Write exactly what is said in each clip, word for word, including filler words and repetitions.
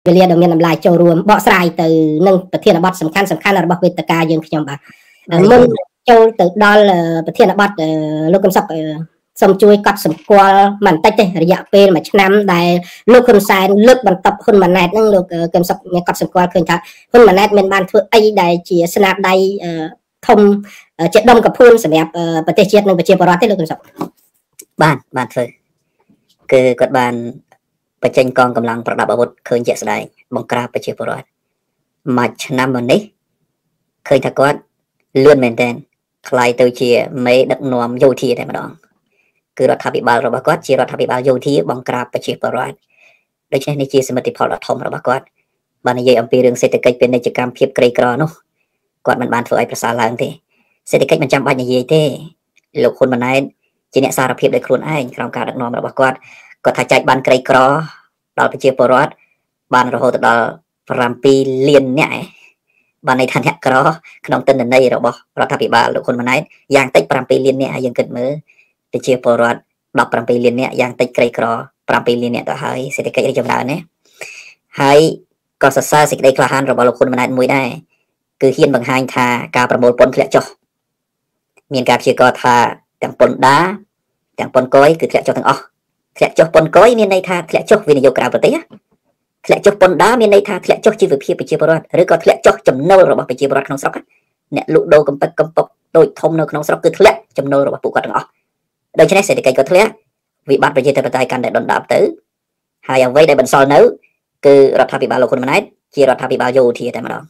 វាលាដ៏មានតម្លៃចូលរួមបកស្រាយទៅនឹងប្រធានបទសំខាន់សំខាន់របស់វេទិកាយើងខ្ញុំបាទមុនចូលទៅដល់ប្រធានបទលោកកឹមសុខសូមជួយកត់សម្គាល់បន្តិចទេរយៈពេលមួយឆ្នាំដែលលោកហ៊ុនសែនលើកបន្ទប់ហ៊ុនម៉ាណែតហ្នឹងលោកកឹមសុខមានកត់សម្គាល់ឃើញថាហ៊ុនម៉ាណែតមានបានធ្វើអីដែលជាស្នាដៃធំជាដុំកភួនសម្រាប់ប្រទេសជាតិនិងប្រជាពលរដ្ឋទេលោកកឹមសុខបានបានធ្វើគឺគាត់បានបញ្ចេញកងកម្លាំងប្រដាប់អាវុធឃើញជាក់ស្ដែងបង្ក្រាបប្រជាពលរដ្ឋមួយឆ្នាំមុននេះឃើញថាគាត់លឿនមែនទែនខ្លាយទៅជាមេដឹកនាំយោធាតែម្ដងគឺរដ្ឋាភិបាលរបស់គាត់ជារដ្ឋាភិបាលយោធាបង្ក្រាបប្រជាពលរដ្ឋដូច្នេះនេះជាសមិទ្ធផលដ៏ធំរបស់គាត់បាននិយាយអំពីរឿងសេដ្ឋកិច្ចពាណិជ្ជកម្មភាពក្រីក្រនោះគាត់មិនបានធ្វើឲ្យប្រសើរឡើងទេសេដ្ឋកិច្ចមិនចាំបាច់និយាយទេលោកហ៊ុនម៉ាណែតជាអ្នកសារភាពដោយខ្លួនឯងក្នុងការដឹកនាំរបស់គាត់គាត់ថាចែកបានក្រីក្រដល់ប្រជាពលរដ្ឋបានរហូតដល់7លាននាក់ឯងបានន័យថាអ្នកក្រក្នុងទិន្នន័យរបស់រដ្ឋាភិបាលលោកហ៊ុនម៉ាណែតយ៉ាងតិច7លាននាក់ហើយយើងគិតមើលប្រជាពលរដ្ឋ17លាននាក់យ៉ាងតិចក្រីក្រ7លាននាក់ទៅហើយសេដ្ឋកិច្ចរីកចម្រើនណាហើយក៏សរសើរសេចក្តីក្លាហានរបស់លោកហ៊ុនម៉ាណែតមួយដែរគឺហ៊ានបង្ហាញថាការប្រមូលពន្ធធ្លាក់ចុះមានការព្យាករណ៍ថាទាំងពន្ធដារទាំងពន្ធកុយគឺធ្លាក់ចុះទាំងអស់ធ្លាក់ចុះពន្ធកុយមានន័យថាធ្លាក់ចុះវិនិយោគក្រៅប្រទេសធ្លាក់ចុះពន្ធដារមានន័យថាធ្លាក់ចុះជីវភាពប្រជាពលរដ្ឋឬក៏ធ្លាក់ចុះចំណូលរបស់ប្រជាពលរដ្ឋក្នុងស្រុកអ្នកលក់ដូរកំពឹកកំពុកដូចធំនៅក្នុងស្រុកគឺធ្លាក់ចំណូលរបស់ពួកគាត់ទាំងអស់ដូច្នេះសេដ្ឋកិច្ចក៏ធ្លាក់វិបត្តិប្រជាធិបតេយ្យកាន់តែដុនដាបទៅហើយអ្វីដែលបន្សល់នៅគឺរដ្ឋាភិបាលលោកហ៊ុនម៉ាណែតជារដ្ឋាភិបាលយោធាតែម្ដង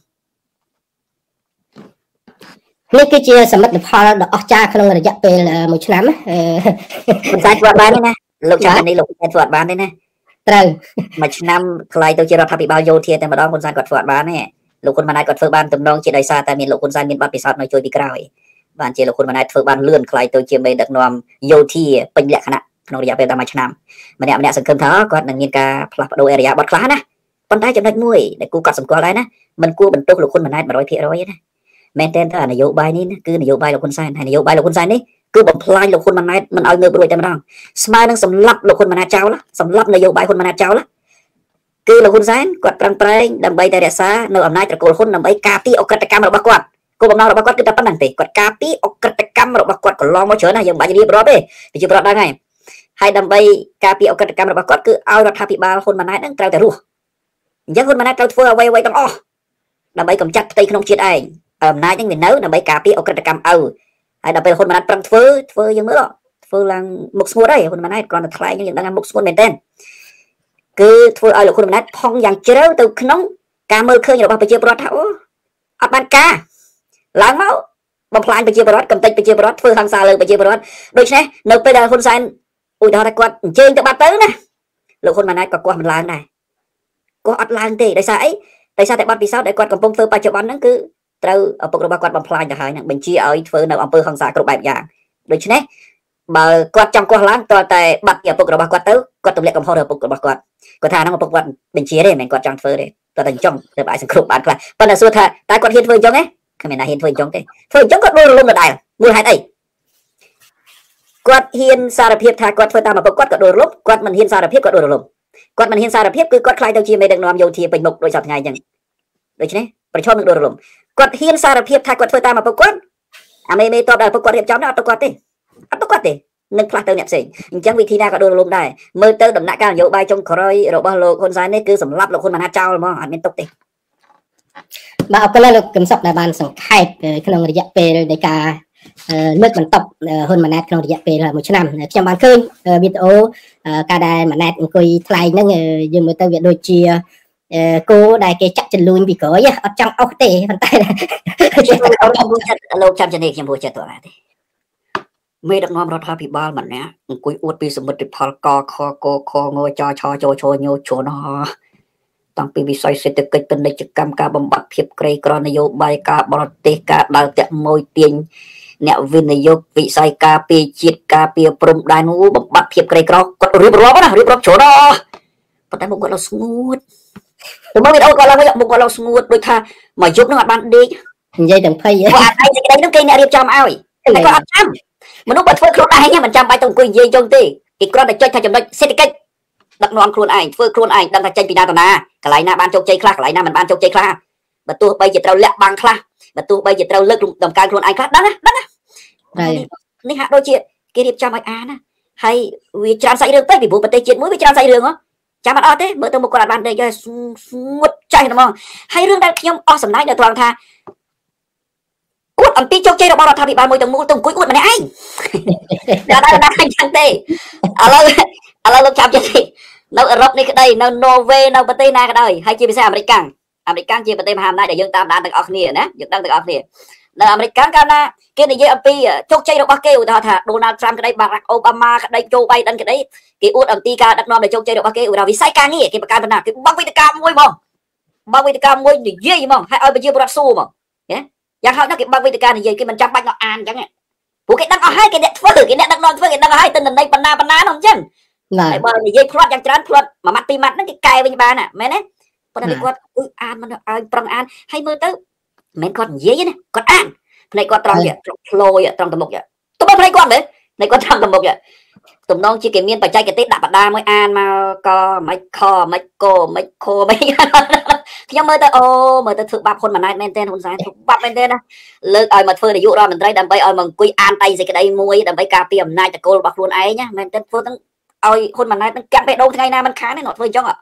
នេះគឺជាសមិទ្ធផលដ៏អស្ចារ្យក្នុងរយៈពេលមួយឆ្នាំមិនសាច់ធ្វើបានទេណាលោកចានេះលោកធ្វើអត់បានទេណាត្រូវមួយឆ្នាំខ្លាយទៅជារដ្ឋាភិបាលយោធាតែម្ដងហ៊ុនសែនគាត់ធ្វើអត់បានទេលោកហ៊ុនម៉ាណែតគាត់ធ្វើបានទំនងជាដោយសារតែមានលោកហ៊ុនសែនមានបទពិសោធន៍នៅជួយពីក្រោយបានជាលោកហ៊ុនម៉ាណែតធ្វើបានលឿនខ្លាយទៅជាមេដឹកនាំយោធាពេញលក្ខណៈក្នុងរយៈពេលតែមួយឆ្នាំម្នាក់ម្នាក់សង្ឃឹមថាគាត់នឹងមានការផ្លាស់ប្ដូរអេរយាប័តខ្លះណាប៉ុន្តែចំណុចមួយដែលគូកត់សម្គាល់ដែរណាមិនគួរបន្ទោសលោកហ៊ុនម៉ាណែត100%ទេណាមែនតើថានយោបាយនេះគឺនយោបាយលោកហ៊ុនសែនហើយនយោបាយលោកហ៊ុនសែននេះគឺបំផ្លាញលោកហ៊ុនម៉ាណែតមិនឲ្យងើបរួចតែម្ដងស្មើនឹងសម្លាប់លោកហ៊ុនម៉ាណែតចោលសម្លាប់នយោបាយហ៊ុនម៉ាណែតចោលគឺលោកហ៊ុនសែនគាត់ប្រឹងប្រែងដើម្បីតែរក្សានៅអំណាចត្រកូលហ៊ុនដើម្បីការពារអក្រិតកម្មរបស់គាត់គោលបំណងរបស់គាត់គឺតែប៉ុណ្្នឹងទេគាត់ការពារអក្រិតកម្មរបស់គាត់កន្លងមកច្រើនណាស់យើងមិនបាច់រៀបរាប់ទេប្រជាពលរដ្ឋដឹងហើយហើយដើម្បីការពារអក្រិតកម្មរបស់គាត់គឺឲ្យរដ្ឋាភិបាលហ៊ុនម៉ាណែតនឹងត្រូវតែរស់អញ្ចឹងហ៊ុនម៉ាណែតត្រូវធ្វើអ្វីអ្វីទាំងអស់ដើម្បីកម្ចាត់ផ្ទៃក្នុងជាតិឯងអំណាចនឹងវានៅដើម្បីការពារអក្រិតកម្មឲ្យហើយដល់ពេលហ៊ុនម៉ាណែតប្រឹងធ្វើធ្វើយើងមើលធ្វើឡើងមុខស្ងួតហើយហ៊ុនម៉ាណែតគ្រាន់តែថ្លែងយើងដឹងថាមុខស្ងួតមែនទែនគឺធ្វើឲ្យលោកហ៊ុនម៉ាណែតផុងយ៉ាងជ្រៅទៅក្នុងការមើលឃើញរបស់ប្រជាពលរដ្ឋថាអូអត់បានការឡើងមកបំផ្លាញប្រជាពលរដ្ឋកំទេចប្រជាពលរដ្ឋធ្វើហិង្សាលើប្រជាពលរដ្ឋដូច្នេះនៅពេលដែលហ៊ុនសែនឧទាហរណ៍ថាគាត់អញ្ជើញទៅបាត់ទៅណាលោកហ៊ុនម៉ាណែតក៏គាត់មិនឡើងដែរគាត់អត់ឡើងទេដោយសារអីដោយសារតែបាត់ពិសោធន៍ដែលគាត់កំពុងធ្វើបច្ចុប្បន្នហ្នឹងគឺត្រូវឪពុករបស់គាត់បំផ្លាញទៅហើយនឹងបញ្ជាឲ្យធ្វើនៅអំពើហិង្សាគ្រប់បែបយ៉ាងដូច្នេះបើគាត់ចង់កោះឡើងតើតែបាត់ពីឪពុករបស់គាត់ទៅគាត់ទម្លាក់កំហុសទៅឪពុករបស់គាត់គាត់ថាហ្នឹងឪពុកគាត់បញ្ជាទេមិនមែនគាត់ចង់ធ្វើទេគាត់តែអញ្ចឹងទៅអាចសង្គ្រោះបានខ្លះប៉ុន្តែសួរថាតើគាត់ហ៊ានធ្វើអញ្ចឹងទេគ្មានណាហ៊ានធ្វើអញ្ចឹងទេធ្វើអញ្ចឹងគាត់ដួលរលំដដែលមូលហេតុអីគាត់ហ៊ានសារភាពថាគាត់ធ្វើតាមឪពុកគាត់ក៏ដួលរលំគាត់មិនហ៊ានសារភាពគាត់ដួលរលំគាត់មិនហ៊ានសារភាពគឺគាត់ខ្លាយទៅជាមេដឹកនាំយោធាពេញមុខដូចសប្តាហ៍ថ្ងៃអញ្ចឹងដូច្នេះប្រឈមនឹងដួលរលំគាត់ហ៊ានសារភាពថាគាត់ធ្វើតាមឪពុកគាត់អាមេមេតបដល់ឪពុកគាត់រៀបចំនោះអត់ទៅគាត់ទេអត់ទៅគាត់ទេនឹងផ្លាស់ទៅអ្នកផ្សេងអញ្ចឹងវិធីណាក៏ដួលរលំដែរមើលទៅដំណាក់កាលនយោបាយចុងក្រោយរបស់លោកហ៊ុនសែននេះគឺសម្លាប់លោកហ៊ុនម៉ាណែតចោលហ្មងអត់មានទុកទេបាទអរគុណលោកកឹមសុខដែលបានសង្ខេបក្នុងរយៈពេលនៃការលើកបន្ទប់ហ៊ុនម៉ាណែតក្នុងរយៈពេលមួយឆ្នាំខ្ញុំបានឃើញវីដេអូការដែលម៉ាណែតអង្គុយថ្លែងហ្នឹងយើងមើលទៅវាដូចជាគោដែលគេចាក់ចលួញពីក្រោយអត់ចង់អស់ទេប៉ុន្តែលោកចាំជំនាញខ្ញុំពោះចិត្តទៅណាទេមេដឹកនាំរដ្ឋាភិបាលម្នាក់អង្គុយអួតពីសមិទ្ធផលកខកខងចឆចឈញជណតាំងពីវិស័យសេដ្ឋកិច្ចពាណិជ្ជកម្មការបំបត្តិភាពក្រីក្រនយោបាយការបរទេសការដើរតាក់មួយទាញអ្នកវិនិយោគវិស័យការពារជាតិការពារព្រំដែននោះបំបត្តិភាពក្រីក្រគាត់រៀបរាប់ណារៀបរាប់ច្រើនប៉ុន្តែមុខគាត់ឡើងស្ងួតទៅមើលវីដេអូគាត់ឡើងមុខគាត់ឡើងស្ងួតដូចថាមួយយប់នឹងអត់បានដេកនិយាយទាំងភ័យគាត់អត់ឯងសេចក្តីនោះគេអ្នករៀបចំឲ្យតែគាត់អត់ចាំមនុស្សបើធ្វើខ្លួនឯងមិនចាំបាច់ទៅអង្គុយនិយាយចុងទេគេគ្រាន់តែចុចថាចំណុចសេដ្ឋកិច្ចដឹកនាំខ្លួនឯងធ្វើខ្លួនឯងដឹងថាចេញពីណាទៅណាកន្លែងណាបានជោគជ័យខ្លះកន្លែងណាមិនបានជោគជ័យខ្លះបើទោះបីជាត្រូវលាក់បាំងខ្លះបើទោះបីជាត្រូវលើកដំកើងខ្លួនឯងខ្លះដឹងណាដឹងណានេះហាក់ដូចជាគេរៀបចំឲ្យអានណាហើយវាច្រើនសាច់រឿងពេកពីព្រោះប្រទេសជាតិមួយវាច្រើនសាច់រឿងហ៎ចាំអត់អត់ទេមើលទៅមកគាត់អត់បានដេកទេស្ងួតចាស់ហ្មងហើយរឿងដែលខ្ញុំអស់សំណាញ់ដល់ត្រង់ថាអួតអំពីជោគជ័យរបស់រដ្ឋាភិបាលមួយទាំងមូលទៅអង្គុយអួតម្នាក់ឯងដល់ដល់ដល់អញ្ចឹងទេឥឡូវឥឡូវលោកចាំចិត្តនៅអឺរ៉ុបនេះក្តីនៅណូវេនៅប្រទេសណាក៏ដោយហើយជាពិសេសអាមេរិកកាំងអាមេរិកកាំងជាប្រទេសមហាអំណាចដែលយើងតាមដានទាំងអស់គ្នាណាយើងដឹងទាំងអស់គ្នានៅអាមេរិកកាំងកាលណាគេនិយាយអំពីជោគជ័យរបស់គេឧទាហរណ៍ថាដូណាល់ត្រាំក្តីបារ៉ាក់អូបាម៉ាក្តីโจ បៃដិនក្តីគេអួតអំពីការដឹកនាំនៃជោគជ័យរបស់គេឧទាហរណ៍វិស័យការងារគេបង្កើតបណ្ណាគេបើកវេទិកាមួយហ្មងបើកវេទិកាមួយនិយាយហ្មងហើយឲ្យប្រជាពលរដ្ឋសួរហ្មងណាយ៉ាងហោចណាស់គេបើកវេទិកានិយាយគេមិនចាំបាច់មកអានអញ្ចឹងព្រោះគេដឹងអស់ហើយគេអ្នកធ្វើគេអ្នកដឹកនាំធ្វើគេដឹងអស់ហើយទិន្នន័យបណ្ណាបណ្ណានោះអញ្ចឹងហើយបើនិយាយផ្្លាត់យ៉ាងច្រើនផ្្លាត់មួយម៉ាត់ពីរម៉ាត់ហ្នឹងគេកែវិញបានណាមែនទេប៉ុន្តែគាត់អ៊ុយអានមិនឲ្យប្រឹងអានហើយមើលទៅមិនគាត់និយាយណាគាត់អានភ្នែកគាត់ត្រង់វាផ្លោយត្រង់ទៅមុខទៅមើលភ្នែកគាត់មើលភ្នែកគាត់ត្រង់ទៅមុខទំនងជាគេមានបច្ចេកទេសដាក់បដាមួយអានមកក៏មិនខមិនគោមិនខោមិនខ្ញុំមើលទៅអូមើលទៅធ្វើបាបហ៊ុនម៉ាណែតមែនទែនហ៊ុនសែនធ្វើបាបមែនទែនណាលើកឲ្យមកធ្វើនាយករដ្ឋមន្ត្រីដើម្បីឲ្យមកអង្គុយអានតៃសេចក្តីមួយដើម្បីការពារអំណាចតកូលរបស់ខ្លួនឯងណាមែនទែនធ្វើទាំងឲ្យហ៊ុនម៉ាណែតនឹងកាត់បេះដូងថ្ងៃណាមិនខានទេគាត់ធ្វើអញ្ចឹង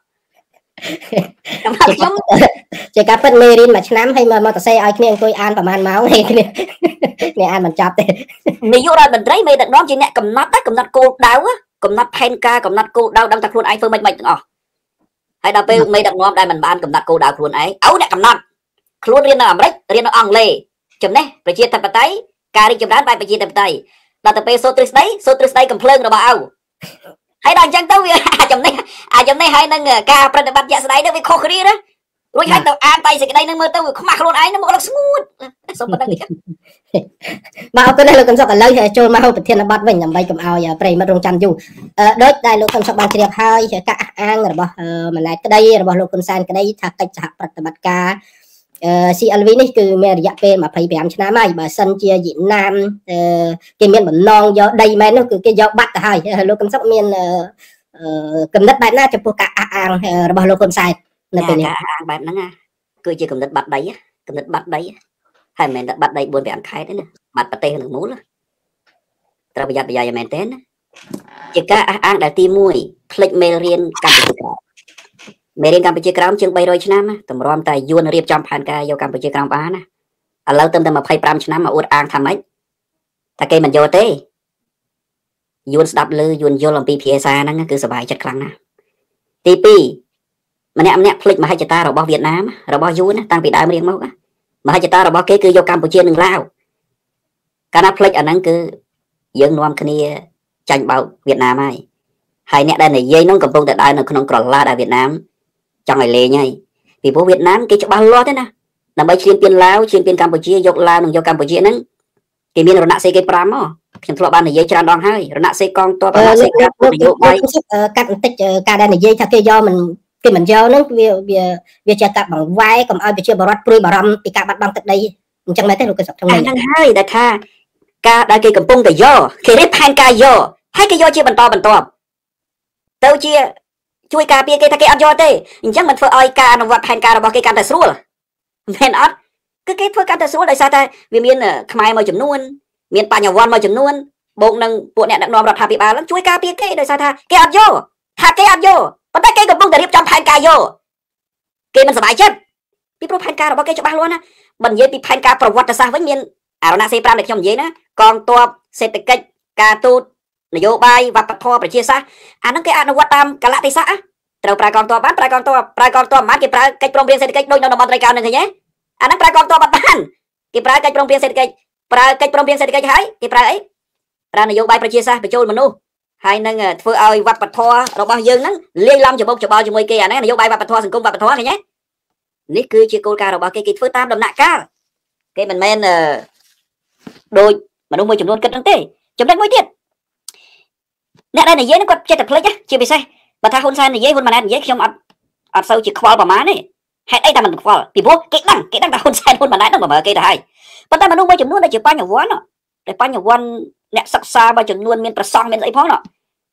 ខ្ញុំជាការពិតមេរៀនមួយឆ្នាំហើយមកមកទៅសេឲ្យគ្នាអង្គុយអានប្រហែលម៉ោងហើយគ្នានេះអានមិនចប់ទេនាយករដ្ឋមន្ត្រីមេដឹកនាំជាអ្នកកំណត់កំណត់គោលដៅកំណត់ផែនការកំណត់គោលដៅដឹងថាខ្លួនឯងធ្វើមិនមិនទាំងអស់ហើយដល់ពេលមេដឹកនាំដែលមិនបានកំណត់គោលដៅខ្លួនឯងឲ្យអ្នកកំណត់ខ្លួនរៀននៅអាមេរិករៀននៅអង់គ្លេសចំណេះប្រជាធិបតេយ្យការរីកចម្រើនបែបប្រជាធិបតេយ្យដល់ទៅពេលសូត្រទ្រឹស្ដីសូត្រទ្រឹស្ដីកំភ្លើងរបស់ឪហើយដល់អញ្ចឹងទៅវាចំណេះអាចំណេះហើយនឹងការប្រតិបត្តិជាក់ស្ដែងទៅវាខុសគ្នាណារួចហើយទៅអានតៃសេចក្តីនឹងមើលទៅវាខ្មាស់ខ្លួនឯងនឹងមកដល់ស្ងួតសូមប៉ុណ្្នឹងទេបាទអរគុណលោកកឹមសុខឥឡូវចូលមកប្រធានបទវិញដើម្បីកុំឲ្យប្រិមិត្តរងចាំយូរដូចដែលលោកកឹមសុខបានជ្រាបហើយការអះអាងរបស់ម៉ាណែតក្តីរបស់លោកហ៊ុនសែនក្តីថាកិច្ចសហប្រតិបត្តិការซี แอล វី នេះគឺមានរយៈពេលยี่สิบห้าឆ្នាំហើយបើសិនជាវៀតណាមគេមានបំណងយកដីមែននោះគឺគេយកបាត់ទៅហើយលោកកឹមសុខមានកំណត់បែបណាចំពោះការអះអាងរបស់លោកហ៊ុនសែននៅពេលនេះការអះអាងបែបហ្នឹងគឺជាកំណត់បាត់ដីកំណត់បាត់ដីហើយមិនមែនតែបាត់ដីbốn 5ខេត្តទេណាបាត់ប្រទេសទាំងមូលត្រូវប្រយ័ត្នប្រយែងមែនទេណាជាការអះអាងដែលទីមួយផ្លិចមេរៀនកម្ពុជាក្រោមមេរៀនកម្ពុជាក្រោមជាង300ឆ្នាំតម្រាំតែយួនរៀបចំផែនការយកកម្ពុជាក្រោមបានណាឥឡូវទៅតែยี่สิบห้าឆ្នាំមកអួតអាងថាម៉េចតែគេមិនយកទេយួនស្ដាប់ឮយួនយល់អំពីភាសាហ្នឹងគឺសប្បាយចិត្តខ្លាំងណាស់ទីពីរម្នាក់ម្នាក់ភ្លេចមហិច្ឆតារបស់វៀតណាមរបស់យួនតាំងពីដើមរៀងមកមហិច្ឆតារបស់គេគឺយកកម្ពុជានិងឡាវកាលណាភ្លេចអាហ្នឹងគឺយើងនាំគ្នាចាញ់បោកវៀតណាមហើយហើយអ្នកដែលនិយាយហ្នឹងកំពុងតែដើរនៅក្នុងក្រឡាដែលវៀតណាមចង់ឲ្យលេងហើយពីព្រោះវៀតណាមគេច្បាស់លាស់ទេណាដើម្បីឈ្លានពានឡាវឈ្លានពានកម្ពុជាយកឡាវនិងយកកម្ពុជាហ្នឹងគេមានរណសេរីគេប្រាំហ៎ខ្ញុំធ្លាប់បាននិយាយច្រើនដងហើយរណសេរីកងទ័ពរណសេរីកាត់នយោបាយកាត់បន្តិចការដែលនិយាយថាគេយកមិនគេមិនយកហ្នឹងវាវាវាជាការបង្វែរកុំឲ្យប្រជាពលរដ្ឋព្រួយបារម្ភពីការបាត់បង់ទឹកដីអញ្ចឹងមែនទេលោកកឹមសុខហ្នឹងហ្នឹងហើយដែលថាការដែលគេកំពុងតែយកគេរៀបផែនការយកហើយគេយកជាបន្តបន្ទាប់ទៅជាជួយការពារគេថាគេអត់យកទេអញ្ចឹងមិនធ្វើឲ្យការអនុវត្តផែនការរបស់គេកាន់តែស្រួលមែនអត់គឺគេធ្វើកាន់តែស្រួលដោយសារតែវាមានខ្មែរមួយចំនួនមានបញ្ញវន្តមួយចំនួនបូកនឹងពួកអ្នកដឹកនាំរដ្ឋាភិបាលជួយការពារគេដោយសារថាគេអត់យកថាគេអត់យកប៉ុន្តែគេកំពុងតែរៀបចំផែនការយកគេមិនសប្បាយចិត្តពីព្រោះផែនការរបស់គេច្បាស់លាស់ណាបើនិយាយពីផែនការប្រវត្តិសាស្ត្រវិញមានអរណសេរីប្រាំដែលខ្ញុំនិយាយណាកងទ័ពសេដ្ឋកិច្ចការទូតនយោបាយវប្បធម៌ប្រជាសាស្ត្រអាហ្នឹងគេអនុវត្តតាមកលៈទេសៈត្រូវប្រើកងទ័ពបានប្រើកងទ័ពប្រើកងទ័ពមិនគេប្រើកិច្ចព្រមព្រៀងសេដ្ឋកិច្ចដូចនៅតំបន់ត្រីកោណនឹងឃើញទេអាហ្នឹងប្រើកងទ័ពអត់បានគេប្រើកិច្ចព្រមព្រៀងសេដ្ឋកិច្ចប្រើកិច្ចព្រមព្រៀងសេដ្ឋកិច្ចហើយគេប្រើអីប្រើនយោបាយប្រជាសាស្ត្របញ្ចូលមនុស្សហើយនឹងធ្វើឲ្យវប្បធម៌របស់យើងហ្នឹងលាយឡំច្បុកច្បល់ជាមួយគេអាហ្នឹងនយោបាយវប្បធម៌សង្គមវប្បធម៌ឃើញទេនេះគឺជាគោលការណ៍របស់គេគេធ្វើតាមដំណាក់កាលគេមិនមែនដូចមនុស្សមួយចំនួនគិតហ្នឹងទេចំណុចមួយទៀតអ្នកដែលនិយាយហ្នឹងគាត់ចេះតែភ្លេចជាពិសេសបើថាហ៊ុនសែននិយាយហ៊ុនម៉ាណែតនិយាយខ្ញុំអត់អត់សូវជាខ្វល់ប្រហែលទេហេតុអីតែមិនខ្វល់ពីព្រោះគេដឹងគេដឹងថាហ៊ុនសែនហ៊ុនម៉ាណែតហ្នឹងបើមើលគេទៅហើយប៉ុន្តែមនុស្សមួយចំនួនដែលជាបញ្ញវន្តតែបញ្ញវន្តអ្នកសិក្សាមួយចំនួនមានប្រសងមានស្អីផង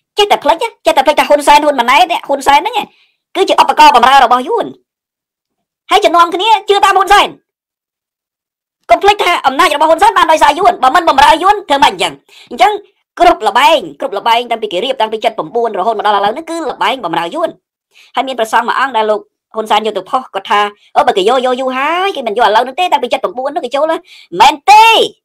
ចេះតែផ្លិចចេះតែផ្លិចថាហ៊ុនសែនហ៊ុនម៉ាណែតហ៊ុនសែនហ្នឹងគឺជាឧបករណ៍បម្រើរបស់យួនហើយជំនុំគ្នាជឿតាមហ៊ុនសែនកុំភ្លេចថាអំណាចរបស់ហ៊ុនសែនបានដោយសារយួនបើមិនបម្រើយួនធ្វើម៉េចអញ្ចឹងអញ្ចឹងគ្រប់លបែងគ្រប់លបែងតាំងពីគេរៀបតាំងពីเจ็ดสิบเก้าរហូតមកដល់ឥឡូវនេះគឺលបែងបម្រើយួនហើយមានប្រសងមួយអង្គដែលលោកហ៊ុនសែនយកទៅផុសគាត់ថាអូបើគេយកយកយូរហើយគេមិនយកឥឡូវនោះទេតាំងពីเจ็ดสิบเก้าនោះគេចូលមែនទេ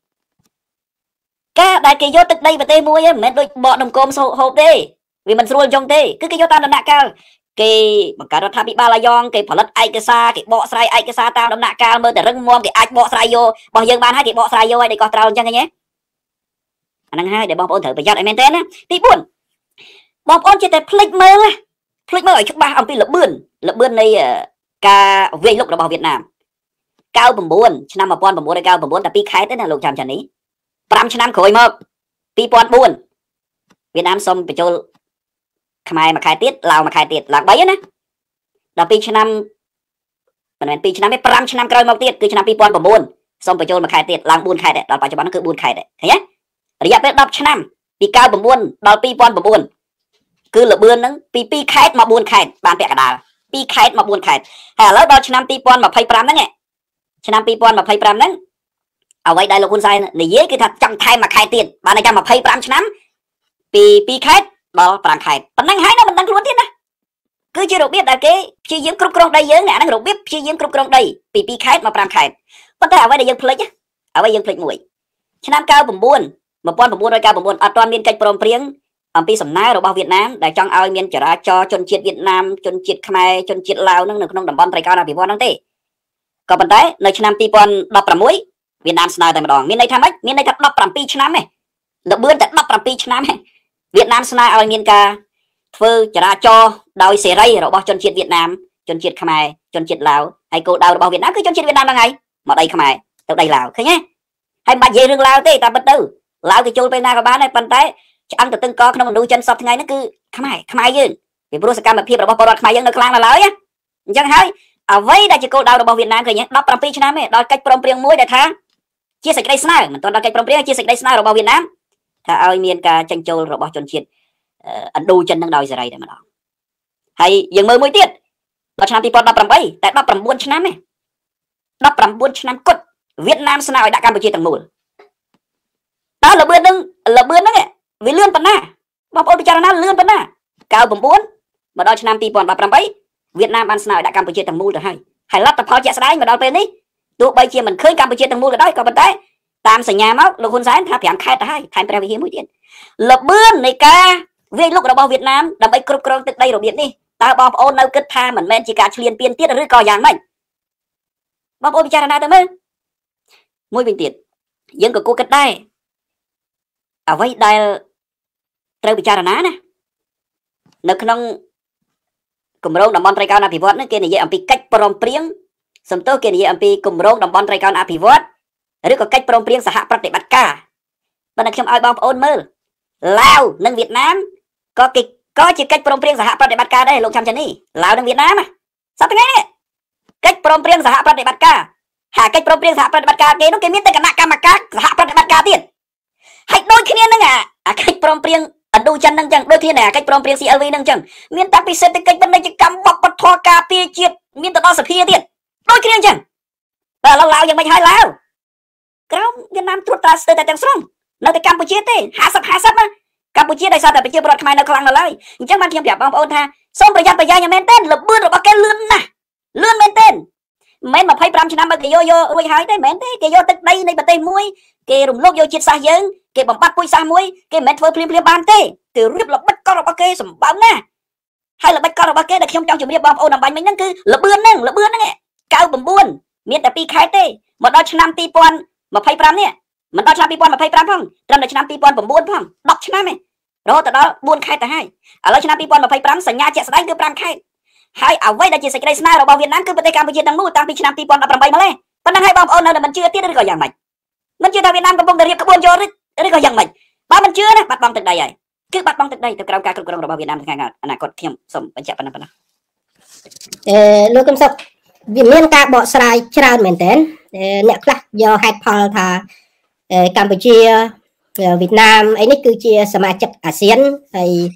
ការដែលគេយកទឹកដីប្រទេសមួយមិនមែនដូចបកនំគមហូបទេវាមិនស្រួលអញ្ចឹងទេគឺគេយកតាមដំណាក់កាលគេបង្កើតរដ្ឋាភិបាលអាយ៉ងគេផលិតឯកសារគេបកស្រាយឯកសារតាមដំណាក់កាលមើលតែរឹងមាំគេអាចបកស្រាយយករបស់យើងបានហើយគេបកស្រាយយកឲ្យតែកោះត្រោលអញ្ចឹងហ្នឹងអាហ្នឹងហើយដែលបងប្អូនត្រូវប្រយ័ត្នឲ្យមែនទេណាទីbốnបងប្អូនចេះតែភ្លេចមើលភ្លេចមើលឲ្យច្បាស់អំពីលបឿនលបឿននៃការវាយលុករបស់វៀតណាមเก้าสิบเก้าឆ្នាំmột nghìn chín trăm chín mươi chínតែពីរខែទេណាលោកចាំចានេះfiveឆ្នាំក្រោយមកtwo thousand fourវៀតណាមសុំបញ្ចូលខ្មែរមួយខែទៀតឡាវមួយខែទៀតឡើងបីណាដល់twoឆ្នាំមិនមែនtwoឆ្នាំទេfiveឆ្នាំក្រោយមកទៀតគឺឆ្នាំtwo thousand nineសុំបញ្ចូលមួយខែទៀតឡើងfourខែដែរដល់បច្ចុប្បន្នគឺfourខែដែរឃើញទេរយៈពេលtenឆ្នាំពី ninety-nineដល់two thousand nineគឺលបឿនហ្នឹងពីtwoខែមកfourខែបានពាក់កណ្ដាលtwoខែមកfourខែហើយឥឡូវដល់ឆ្នាំtwenty twenty-fiveហ្នឹងឆ្នាំtwenty twenty-fiveហ្នឹងអ្វីដែលលោកហ៊ុនសែននិយាយគឺថាចង់ថែមមួយខែទៀតបានតែចាំtwenty-fiveឆ្នាំពីtwoខែដល់fiveខែប៉ុណ្ណឹងហើយណាមិនដឹងខ្លួនទៀតណាគឺជារបៀបដែលគេព្យាយាមគ្រប់គ្រងដីយើងអាហ្នឹងរបៀបព្យាយាមគ្រប់គ្រងដីពីtwoខែមកfiveខែប៉ុន្តែអ្វីដែលយើងភ្លេចអ្វីយើងភ្លេចមួយឆ្នាំninety-nine nineteen ninety-nineអត់ទាន់មានកិច្ចព្រមព្រៀងអំពីសំណើរបស់វៀតណាមដែលចង់ឲ្យមានចរាចរណ៍ជនជាតិវៀតណាមជនជាតិខ្មែរជនជាតិឡាវនឹងនៅក្នុងតំបន់ត្រីកោណអភិវឌ្ឍន៍ហ្នឹងទេក៏ប៉ុន្តែនៅឆ្នាំtwo thousand sixteenវៀតណាមស្នើតែម្ដងមានន័យថាម៉េចមានន័យថាseventeenឆ្នាំទេលបឿនតែseventeenឆ្នាំទេវៀតណាមស្នើឲ្យមានការធ្វើចរាចរណ៍ដោយសេរីរបស់ជនជាតិវៀតណាមជនជាតិខ្មែរជនជាតិឡាវហើយគោលដៅរបស់វៀតណាមគឺជនជាតិវៀតណាមហ្នឹងហើយមកដីខ្មែរទៅដីឡាវឃើញទេហើយមិនបាច់និយាយរឿងឡាវទេតាមពិតទៅឡាវគេចូលពេលណាក៏បានដែរប៉ុន្តែឆ្អឹងទៅទឹងកក្នុងមនុស្សចិនសពថ្ងៃហ្នឹងគឺខ្មែរខ្មែរយើងពីព្រោះសកម្មភាពរបស់ពលរដ្ឋខ្មែរយើងនៅខ្លាំងនៅឡើយអញ្ចឹងហើយអ្វីដែលជាគោលដៅរបស់វៀតណាមឃើញទេseventeenឆ្នាំទេដល់កិច្ចព្រមព្រៀងមួយដែលថាជាសេចក្តីស្នើមិនទាន់ដល់កិច្ចព្រមព្រៀងជាសេចក្តីស្នើរបស់វៀតណាមថាឲ្យមានការចិញ្ចូលរបស់ជនជាតិឥណ្ឌូចិននឹងដោយសេរីតែម្ដងហើយយើងមើលមួយទៀតដល់ឆ្នាំtwo thousand eighteenតែnineteenឆ្នាំទេnineteenឆ្នាំគត់វៀតណាមស្នើឲ្យដាក់កម្ពុជាទាំងមូលតើលបឿននឹងលបឿនហ្នឹងវាលឿនប៉ុណ្ណាបងប្អូនពិចារណាលឿនប៉ុណ្ណាninety-nineមកដល់ឆ្នាំtwo thousand eighteenវៀតណាមបានស្នើឲ្យដាក់កម្ពុជាទាំងមូលទៅហើយហើយលទ្ធផលជាក់ស្ដែងមកដល់ពេលនេះទោះបីជាមិនឃើញកម្ពុជាទាំងមូលក៏ដោយក៏ប៉ុន្តែតាមសញ្ញាមកលោកហ៊ុនសែនថាfiveខែទៅហើយថែមព្រះវិហារមួយទៀតលបឿននៃការវាយលុករបស់វៀតណាមដើម្បីគ្រប់គ្រងទឹកដីរបៀបនេះតើបងប្អូននៅគិតថាមិនមែនជាការឈ្លានពានទៀតឬក៏យ៉ាងម៉េចបងប្អូនពិចារណាទៅមើលមួយវិញទៀតយើងក៏គួរគិតដែរអ្វីដែលត្រូវពិចារណាណានៅក្នុងគម្រោងតំបន់ត្រីកោណអភិវឌ្ឍន៍នេះគេនិយាយអំពីកិច្ចព្រមព្រៀងសំទោសគេនិយាយអំពីគម្រោងតំបន់ត្រីកោណអភិវឌ្ឍន៍ឬក៏កិច្ចព្រមព្រៀងសហប្រតិបត្តិការបើតែខ្ញុំឲ្យបងប្អូនមើលឡាវនិងវៀតណាមក៏គេក៏ជាកិច្ចព្រមព្រៀងសហប្រតិបត្តិការដែរលោកចាំចានេះឡាវនិងវៀតណាមសប្តាហ៍ថ្ងៃនេះកិច្ចព្រមព្រៀងសហប្រតិបត្តិការហើយកិច្ចព្រមព្រៀងសហប្រតិបត្តិការគេនោះគេមានតែគណៈកម្មការសហប្រតិបត្តិការទៀតហើយដូចគ្នានឹងអាកិច្ចព្រមព្រៀងឥណ្ឌូចិននឹងចឹងដូចគ្នាអាកិច្ចព្រមព្រៀង C L V នឹងចឹងមានតាំងពីសេដ្ឋកិច្ចពាណិជ្ជកម្មវប្បធម៌ការពារជាតិមានទៅដល់សភាទៀតដូចគ្នាចឹងតែឥឡូវឡាវយ៉ាងម៉េចហើយឡាវក្រោមវៀតណាមត្រួតត្រាស្ទើរតែទាំងស្រុងនៅតែកម្ពុជាទេfifty fiftyណាកម្ពុជាដោយសារតែប្រជាពលរដ្ឋខ្មែរនៅខ្លាំងនៅឡើយអញ្ចឹងបានខ្ញុំប្រាប់បងប្អូនថាសូមប្រយ័ត្នប្រយែងឲ្យមែនទែនលបឿនរបស់គេលឿនណាស់លឿនមែនទែនមិនមែនtwenty-fiveឆ្នាំមកគេយកយករួចហើយទេមិនមែនទេគេយកទឹកដីនៃប្រទេសមួយគេរំលោភយកជាតិសាសន៍យើងគេបំបត្តិពូជសាសន៍មួយគេមិនមែនធ្វើភ្លាមភ្លាមបានទេគេរៀបល្បិចកលរបស់គេសម្បើមណាហើយល្បិចកលរបស់គេដែលខ្ញុំចង់ជម្រាបបងប្អូនអំបញ្ញមិញហ្នឹងគឺលបឿនហ្នឹងលបឿនហ្នឹងninety-nineមានតែtwoខែទេមកដល់ឆ្នាំtwo thousand twenty-fiveនេះមិនដល់ឆ្នាំtwo thousand twenty-fiveផងត្រឹមតែឆ្នាំtwo thousand nineផងtenឆ្នាំទេរហូតដល់fourខែទៅហើយឥឡូវឆ្នាំtwo thousand twenty-fiveសញ្ញាជាក់ស្ដែងគឺfiveខែហើយអ្វីដែលជាសេចក្តីស្នើរបស់វៀតណាមគឺប្រទេសកម្ពុជាទាំងមូលតាំងពីឆ្នាំtwo thousand eighteenម្លេះប៉ុណ្ណឹងហើយបងប្អូននៅតែមិនជឿទៀតឬក៏យ៉ាងម៉េចមិនជឿថាវៀតណាមកំពុងតែរៀបក្បួនយកឬក៏យ៉ាងម៉េចបើមិនជឿណាបាត់បង់ទឹកដីហើយគឺបាត់បង់ទឹកដីទៅក្រោមការគ្រប់គ្រងរបស់វៀតណាមថ្ងៃអនាគតខ្ញុំសូមបញ្ជាក់ប៉ុណ្ណឹងប៉ុណ្ណឹងអឺលោកកឹមសុខវាមានការបកស្រាយច្រើនមែនទែនអ្នកខ្លះយកហេតុផលថាកម្ពុជាវៀតណាមអីនេះគឺជាសមាជិកអាស៊ានហើយ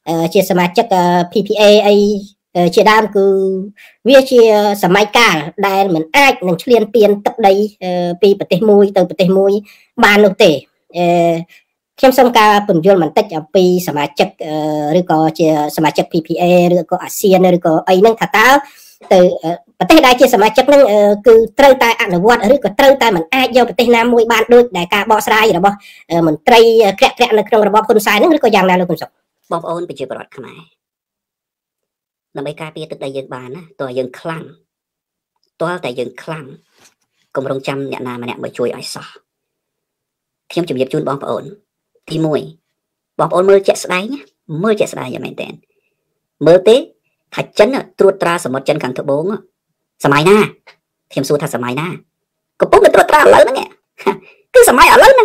ជាសមាជិក พี พี เอ អីជាដើមគឺវាជាសម័យកាលដែលមិនអាចនឹងឈ្លានពានទឹកដីពីប្រទេសមួយទៅប្រទេសមួយបាននោះទេខ្ញុំសូមការពន្យល់បន្តិចអំពីសមាជិកឬក៏ជាសមាជិក พี พี เอ ឬក៏អាស៊ានឬក៏អីហ្នឹងថាតើទៅប្រទេសដែលជាសមាជិកហ្នឹងគឺត្រូវតែអនុវត្តឬក៏ត្រូវតែមិនអាចយកប្រទេសណាមួយបានដូចដែលការបកស្រាយរបស់មន្ត្រីក្រាក់ក្រាក់នៅក្នុងរបបហ៊ុនសែនហ្នឹងឬក៏យ៉ាងណាលោកកឹមសុខបងប្អូនប្រជាពលរដ្ឋខ្មែរដើម្បីការពារទឹកដីយើងបានណាតើយើងខ្លាំងតើតែយើងខ្លាំងកុំរងចាំអ្នកណាម្នាក់មកជួយឲ្យសោះខ្ញុំជម្រាបជូនបងប្អូនទីមួយបងប្អូនមើលជាក់ស្ដែងមើលជាក់ស្ដែងយ៉ាងមែនតើមើលទេថាចិនត្រួតត្រាសមុទ្រចិនខាងត្បូងសម័យណាខ្ញុំសួរថាសម័យណាកំពុងតែត្រួតត្រាឥឡូវហ្នឹងគឺសម័យឥឡូវហ្នឹង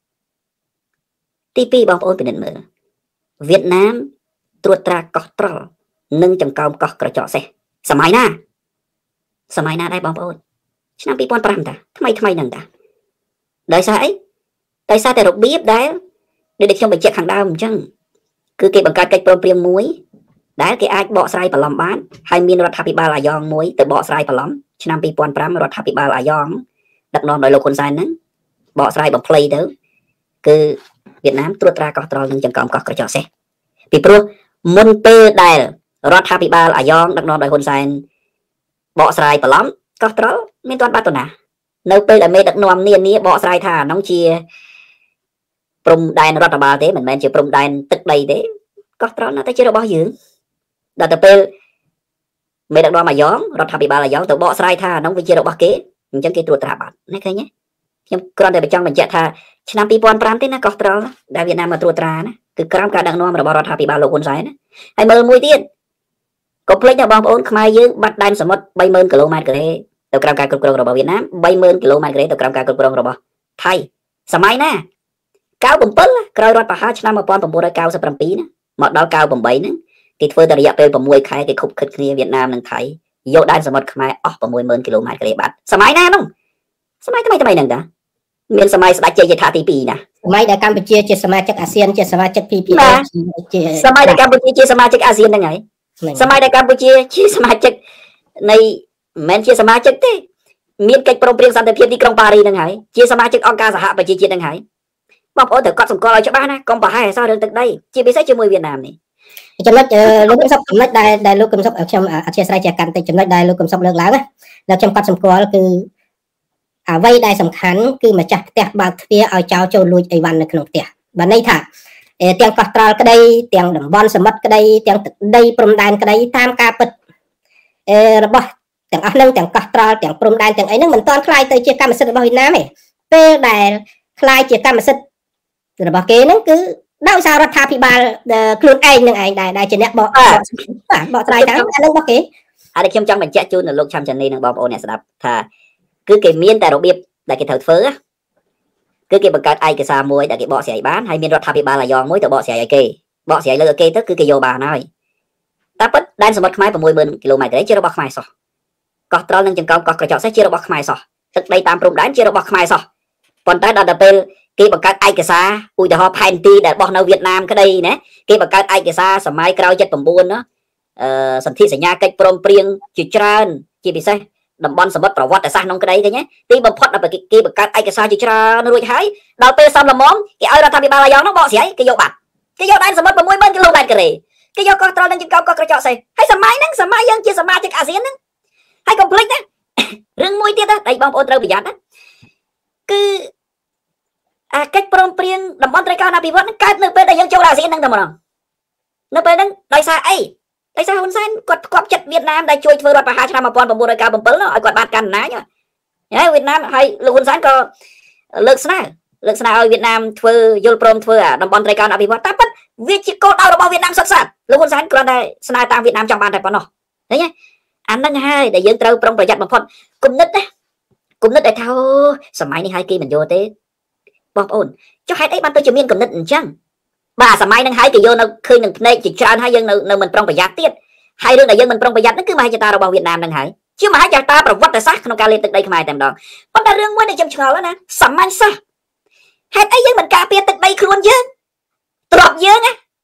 ទីពីរបងប្អូនពិនិត្យមើលវៀតណាមត្រួតត្រាកោះត្រល់និងចង្កោមកោះក្រចកសេះសម័យណាសម័យណាដែរបងប្អូនឆ្នាំពីរពាន់ប្រាំតាថ្មីថ្មីហ្នឹងតាដោយសារអីដោយសារតែរបៀបដែលដូចខ្ញុំបញ្ជាក់ខាងដើមអញ្ចឹងគឺគេបង្កើតកិច្ចព្រមព្រៀងមួយដែលគេអាចបកស្រាយបន្លំបានហើយមានរដ្ឋាភិបាលអាយ៉ងមួយទៅបកស្រាយបន្លំឆ្នាំពីរពាន់ប្រាំរដ្ឋាភិបាលអាយ៉ងដឹកនាំដោយលោកហ៊ុនសែនហ្នឹងបកស្រាយបំភ្លៃទៅគឺវៀតណាមត្រួតត្រាកោះត្រល់និងចង្កោមកោះក្រចកសេះពីព្រោះមុនពេលដែលរដ្ឋាភិបាលអាយ៉ងដឹកនាំដោយហ៊ុនសែនបកស្រាយបន្លំកោះត្រល់មានទាន់បាត់ទៅណានៅពេលដែលមេដឹកនាំនានាបកស្រាយថាអានោះជាព្រំដែនរដ្ឋបាលទេមិនមែនជាព្រំដែនទឹកដីទេកោះត្រល់នៅតែជារបស់យើងដល់ទៅពេលមេដឹកនាំអាយ៉ងរដ្ឋាភិបាលអាយ៉ងទៅបកស្រាយថាអានោះវាជារបស់គេអញ្ចឹងគេត្រួតត្រាបាត់ណាឃើញទេខ្ញុំគ្រាន់តែបញ្ចង់បញ្ជាក់ថាឆ្នាំពីរពាន់ប្រាំទេណាកោះត្រល់ដែលវៀតណាមមកត្រួតត្រាណាគឺក្រោមការដឹកនាំរបស់រដ្ឋាភិបាលលោកហ៊ុនសែនណាហើយមើលមួយទៀតកុំភ្លេចណាបងប្អូនខ្មែរយើងបាត់ដែនសមុទ្របីម៉ឺនគីឡូម៉ែត្រការ៉េទៅក្រោមការគ្រប់គ្រងរបស់វៀតណាមបីម៉ឺនគីឡូម៉ែត្រការ៉េទៅក្រោមការគ្រប់គ្រងរបស់ថៃសម័យណាកៅbảyក្រោយរដ្ឋប្រហារឆ្នាំmột nghìn chín trăm chín mươi bảyណាមកដល់កៅtámហ្នឹងគេធ្វើតែរយៈពេលsáuខែគេខុបខិតគ្នាវៀតណាមនិងថៃយកដែនសមុទ្រខ្មែរអស់sáuម៉ឺនគីឡូម៉ែត្រការ៉េបាត់សម័យណានោះសម័យថ្មីថ្មីហ្នឹងតាមានសម័យស្ដេចជ័យយថាទីពីរណាសម័យដែលកម្ពុជាជាសមាជិកអាស៊ានជាសមាជិក พี พี เอជាសម័យដែលកម្ពុជាជាសមាជិកអាស៊ានហ្នឹងហើយសម័យដែលកម្ពុជាជាសមាជិកនៃមិនមែនជាសមាជិកទេមានកិច្ចព្រមព្រៀងសន្តិភាពទីក្រុងប៉ារីសហ្នឹងហើយជាសមាជិកអង្គការសហប្រជាជាតិហ្នឹងហើយបងប្អូនត្រូវកត់សម្គាល់ឲ្យច្បាស់ណាកុំប្រហែសអសរឿងទឹកដីជាពិសេសជាមួយវៀតណាមនេះចំណុចលោកកឹមសុខចំណុចដែលដែលលោកកឹមសុខខ្ញុំអធិស្ឋានជាកាន់តែចំណុចដែលលោកកឹមសុខលើកឡើងណាដែលខ្ញុំកត់សម្គាល់គឺអ្វីដែលសំខាន់គឺម្ចាស់ផ្ទះបើកទ្វារឲ្យចោរចូលលួចអីវ៉ាន់នៅក្នុងផ្ទះបានន័យថាទាំងកោះត្រល់ក្តីទាំងតំបន់សមុទ្រក្តីទាំងទឹកដីព្រំដែនក្តីតាមការពិតរបស់ទាំងអស់នឹងទាំងកោះត្រល់ទាំងព្រំដែនទាំងអីហ្នឹងមិនទាន់ខ្លាយទៅជាកម្មសិទ្ធិរបស់វៀតណាមទេពេលដែលខ្លាយជាកម្មសិទ្ធិរបស់គេហ្នឹងគឺដោយសាររដ្ឋាភិបាលខ្លួនឯងនឹងឯងដែរដែលជាអ្នកបកបាទបកស្រាយតាមអានឹងរបស់គេហើយខ្ញុំចង់បញ្ជាក់ជូនដល់លោកឆាំចានីនិងបងប្អូនអ្នកស្ដាប់ថាគឺគេមានតែរបៀបដែលគេត្រូវធ្វើគឺគេបង្កើតឯកសារមួយដែលគេបកស្រាយបានហើយមានរដ្ឋាភិបាលអាយ៉ងមួយទៅបកស្រាយឲ្យគេបកស្រាយលើឲ្យគេទៅគឺគេយកបានហើយតែពិតដែនសមុទ្រខ្មែរsáuម៉ឺនគីឡូម៉ែត្រការ៉េជារបស់ខ្មែរសោះកោះត្រល់និងចង្កោមកោះក្រចកសេះជារបស់ខ្មែរសោះទឹកដីតាមព្រំដែនជារបស់ខ្មែរសោះប៉ុន្តែដល់ទៅពេលគេបង្កើតឯកសារឧទាហរណ៍ផែនទីដែលបោះនៅវៀតណាមក្តីណាគេបង្កើតឯកសារសម័យក្រោយ칠십구ណាអឺសន្ធិសញ្ញាកិច្ចព្រមព្រៀងជាច្រើនជាពិសេសតំបន់សមុទ្រប្រវត្តិសាស្ត្រក្នុងក្តីឃើញទេទីបំផុតដល់គេបង្កើតឯកសារជាច្រើនរួចហើយដល់ពេលសំលមងគេឲ្យរដ្ឋាភិបាលអាយ៉ងនោះបកស្រាយគេយកបាត់គេយកដែនសមុទ្រsáuម៉ឺនគីឡូម៉ែត្រការ៉េគេយកកោះត្រល់និងចង្កោមកោះក្រចកសេះហើយសម័យហ្នឹងសម័យយើងជាសមាជិកអាស៊ានហ្នឹងហើយកុំភ្លេចណារឿងមួយទៀតណាបងប្អូនត្រូវប្រយ័ត្នណាគឺអាកិច្ចព្រមព្រៀងតំបន់ត្រីកោណអភិវឌ្ឍន៍កើតនៅពេលដែលយើងចូលអាស៊ានហ្នឹងតែម្ដងនៅពេលហ្នឹងដោយសារអីដោយសារហ៊ុនសែនគាត់ផ្គប់ចិត្តវៀតណាមដែលជួយធ្វើរដ្ឋប្រហារឆ្នាំmột nghìn chín trăm chín mươi bảyឲ្យគាត់បានកាន់អំណាចហើយវៀតណាមហើយលោកហ៊ុនសែនក៏លើកស្នើលើកស្នើឲ្យវៀតណាមធ្វើយល់ព្រមធ្វើអាតំបន់ត្រីកោណអភិវឌ្ឍន៍តែប៉ុន្តែវាជាគោលដៅរបស់វៀតណាមសុទ្ធសាធលោកហ៊ុនសែនគ្រាន់តែស្នើតាមវៀតណាមចង់បានតែប៉ុណ្ណោះឃើញទេអាហ្នឹងហើយដែលយើងត្រូវប្រុងប្រយ័ត្នបំផុតគំនិតណាគំនិតដែលថាសម័យនេះហើយគេមិនយកទេបងប្អូនចុះហេតុអីបានទៅជាមានគំនិតអញ្ចឹងបាទសម័យហ្នឹងហើយគេយកនៅឃើញនឹងភ្នែកជាច្រើនហើយយើងនៅនៅមិនប្រុងប្រយ័ត្នទៀតហើយរឿងដែលយើងមិនប្រុងប្រយ័ត្នហ្នឹងគឺមហិច្ឆតារបស់វៀតណាមហ្នឹងហើយជាមហិច្ឆតាប្រវត្តិសាស្ត្រក្នុងការលេបទឹកដីខ្មែរតែម្ដងប៉ុន្តែរឿងមួយដែលខ្ញុំឆ្ងល់ណាសាមញ្ញសោះហេតុអីយើងមិនការពារទឹកដីខ្លួនយើងទ្រព្យយើងណា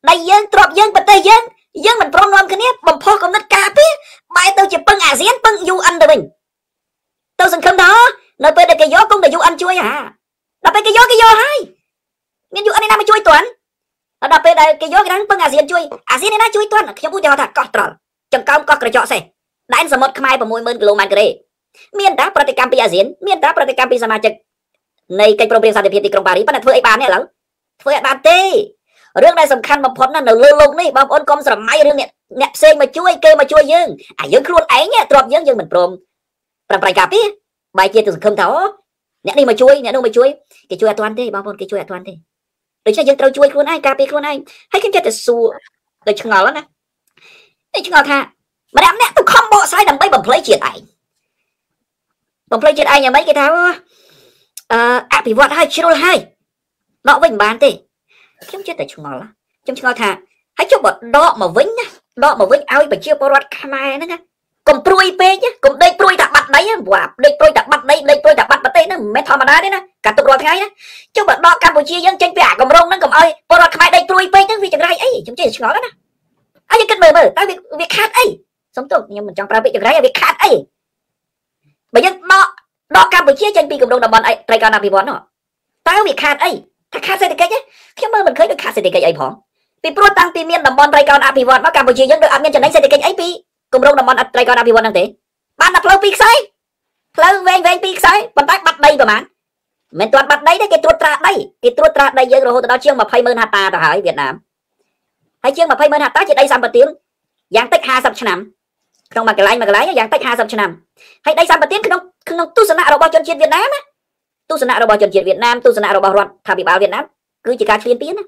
đẩy dương trọp dương bật tay dương dương mình prom nom cái nếp bầm pho công đất cà phê bài tôi chỉ bưng à diễn bưng du ăn được mình tôi dừng không đó nơi bên đây cái gió cũng để du ăn chui hả đập bên cái gió cái gió hay nên du ăn này nào mà chui tuần đập bên đây cái gió cái đang bưng à diễn chui à diễn này nó chui tuầnខ្ញុំ ឧទាហរណ៍ ថាកោះត្រល់ចង្កោមកោះក្រចកសេះដែនសមុទ្រខ្មែរ sáu mươi nghìnគីឡូម៉ែត្រការ៉េមានតាប្រតិកម្មពីអាស៊ានមានតាប្រតិកម្មពីសមាជិកនៃកិច្ចព្រមព្រៀងសន្តិភាពទីក្រុងប៉ារីសប៉ុន្តែធ្វើអីបាននេះឥឡូវធ្វើអត់បានទេរឿងដែលសំខាន់បំផុតណាស់នៅលើលោកនេះបងប្អូនកុំស្រមៃរឿងអ្នកអ្នកផ្សេងមកជួយគេមកជួយយើងអាយើងខ្លួនឯងទ្របយើងយើងមិនព្រមប្រឹងប្រែងការពារបែរជាទៅសង្ឃឹមថាអូអ្នកនេះមកជួយអ្នកនោះមកជួយគេជួយអត់ទាន់ទេបងប្អូនគេជួយអត់ទាន់ទេដូច្នេះយើងត្រូវជួយខ្លួនឯងការពារខ្លួនឯងហើយខ្ញុំចិត្តតែសួរដូចឆ្ងល់ណាតែឆ្ងល់ថាម្នាក់ម្នាក់ទៅខំបកស្រាយដើម្បីបំភ្លៃជាតិឯងបំភ្លៃជាតិឯងយ៉ាងម៉េចគេថាអឺអភិវឌ្ឍឲ្យជ្រុលហើយដកវិញមិនបានទេខ្ញុំចិត្តតែឆ្ងល់ខ្ញុំឆ្ងល់ថាហើយចុះបើដកមកវិញណាដកមកវិញឲ្យប្រជាពលរដ្ឋខ្មែរហ្នឹងណាកុំព្រួយពេកកុំដេកព្រួយថាបាត់ដីព្រោះដេកព្រួយថាបាត់ដីដេកព្រួយថាបាត់ប្រទេសហ្នឹងមិនមែនធម្មតាទេណាការទុករាល់ថ្ងៃណាចុះបើដកកម្ពុជាយើងចេញពីអាកម្រងហ្នឹងកុំឲ្យពលរដ្ឋខ្មែរដេកព្រួយពេកហ្នឹងវាចង្រៃអីខ្ញុំចេះឆ្ងល់ណាហើយយើងគិតមើលមើលតើវាខាតអីសុំទោសខ្ញុំមិនចង់ប្រើពាក្យចង្រៃវាខាតអីបើយើងដកដកកម្ពុជាចេញពីកម្រងតំបន់ត្រីកោណអភិវឌ្ឍន៍នោះតើវាខាតអីថាខាតសេដ្ឋកិច្ចខ្ញុំមើលមិនឃើញដូចខាតសេដ្ឋកិច្ចអីផងពីព្រោះតាំងពីមានតំបន់ត្រីកោណអភិវឌ្ឍន៍មកកម្ពុជាយើងដូចអត់មានចំណេញសេដ្ឋកិច្ចអីពីគម្រោងតំបន់ត្រីកោណអភិវឌ្ឍន៍ហ្នឹងទេបានតែផ្លូវពីរខ្សែផ្លូវវែងវែងពីរខ្សែប៉ុន្តែបាត់ដីប្រហែលមិនទាន់បាត់ដីទេគេត្រួតត្រាដីគេត្រួតត្រាដីយើងរហូតដល់ជាង ยี่สิบหมื่นហិកតាទៅហើយវៀតណាមហើយជាង ยี่สิบหมื่นហិកតាជាដីសម្បត្តិយ៉ាងតិចห้าสิบឆ្នាំក្នុងមួយកន្លែងមួយកន្លែងយ៉ាងតិចห้าสิบឆ្នាំហើយដីសម្បត្តិក្នុងក្នុងទស្សនៈរបស់ជនជាតិវៀតណាមណាទស្សនៈរបស់ជនជាតិវៀតណាមទស្សនៈរបស់រដ្ឋាភិបាលវៀតណាមគឺជាការឈ្លានពានណា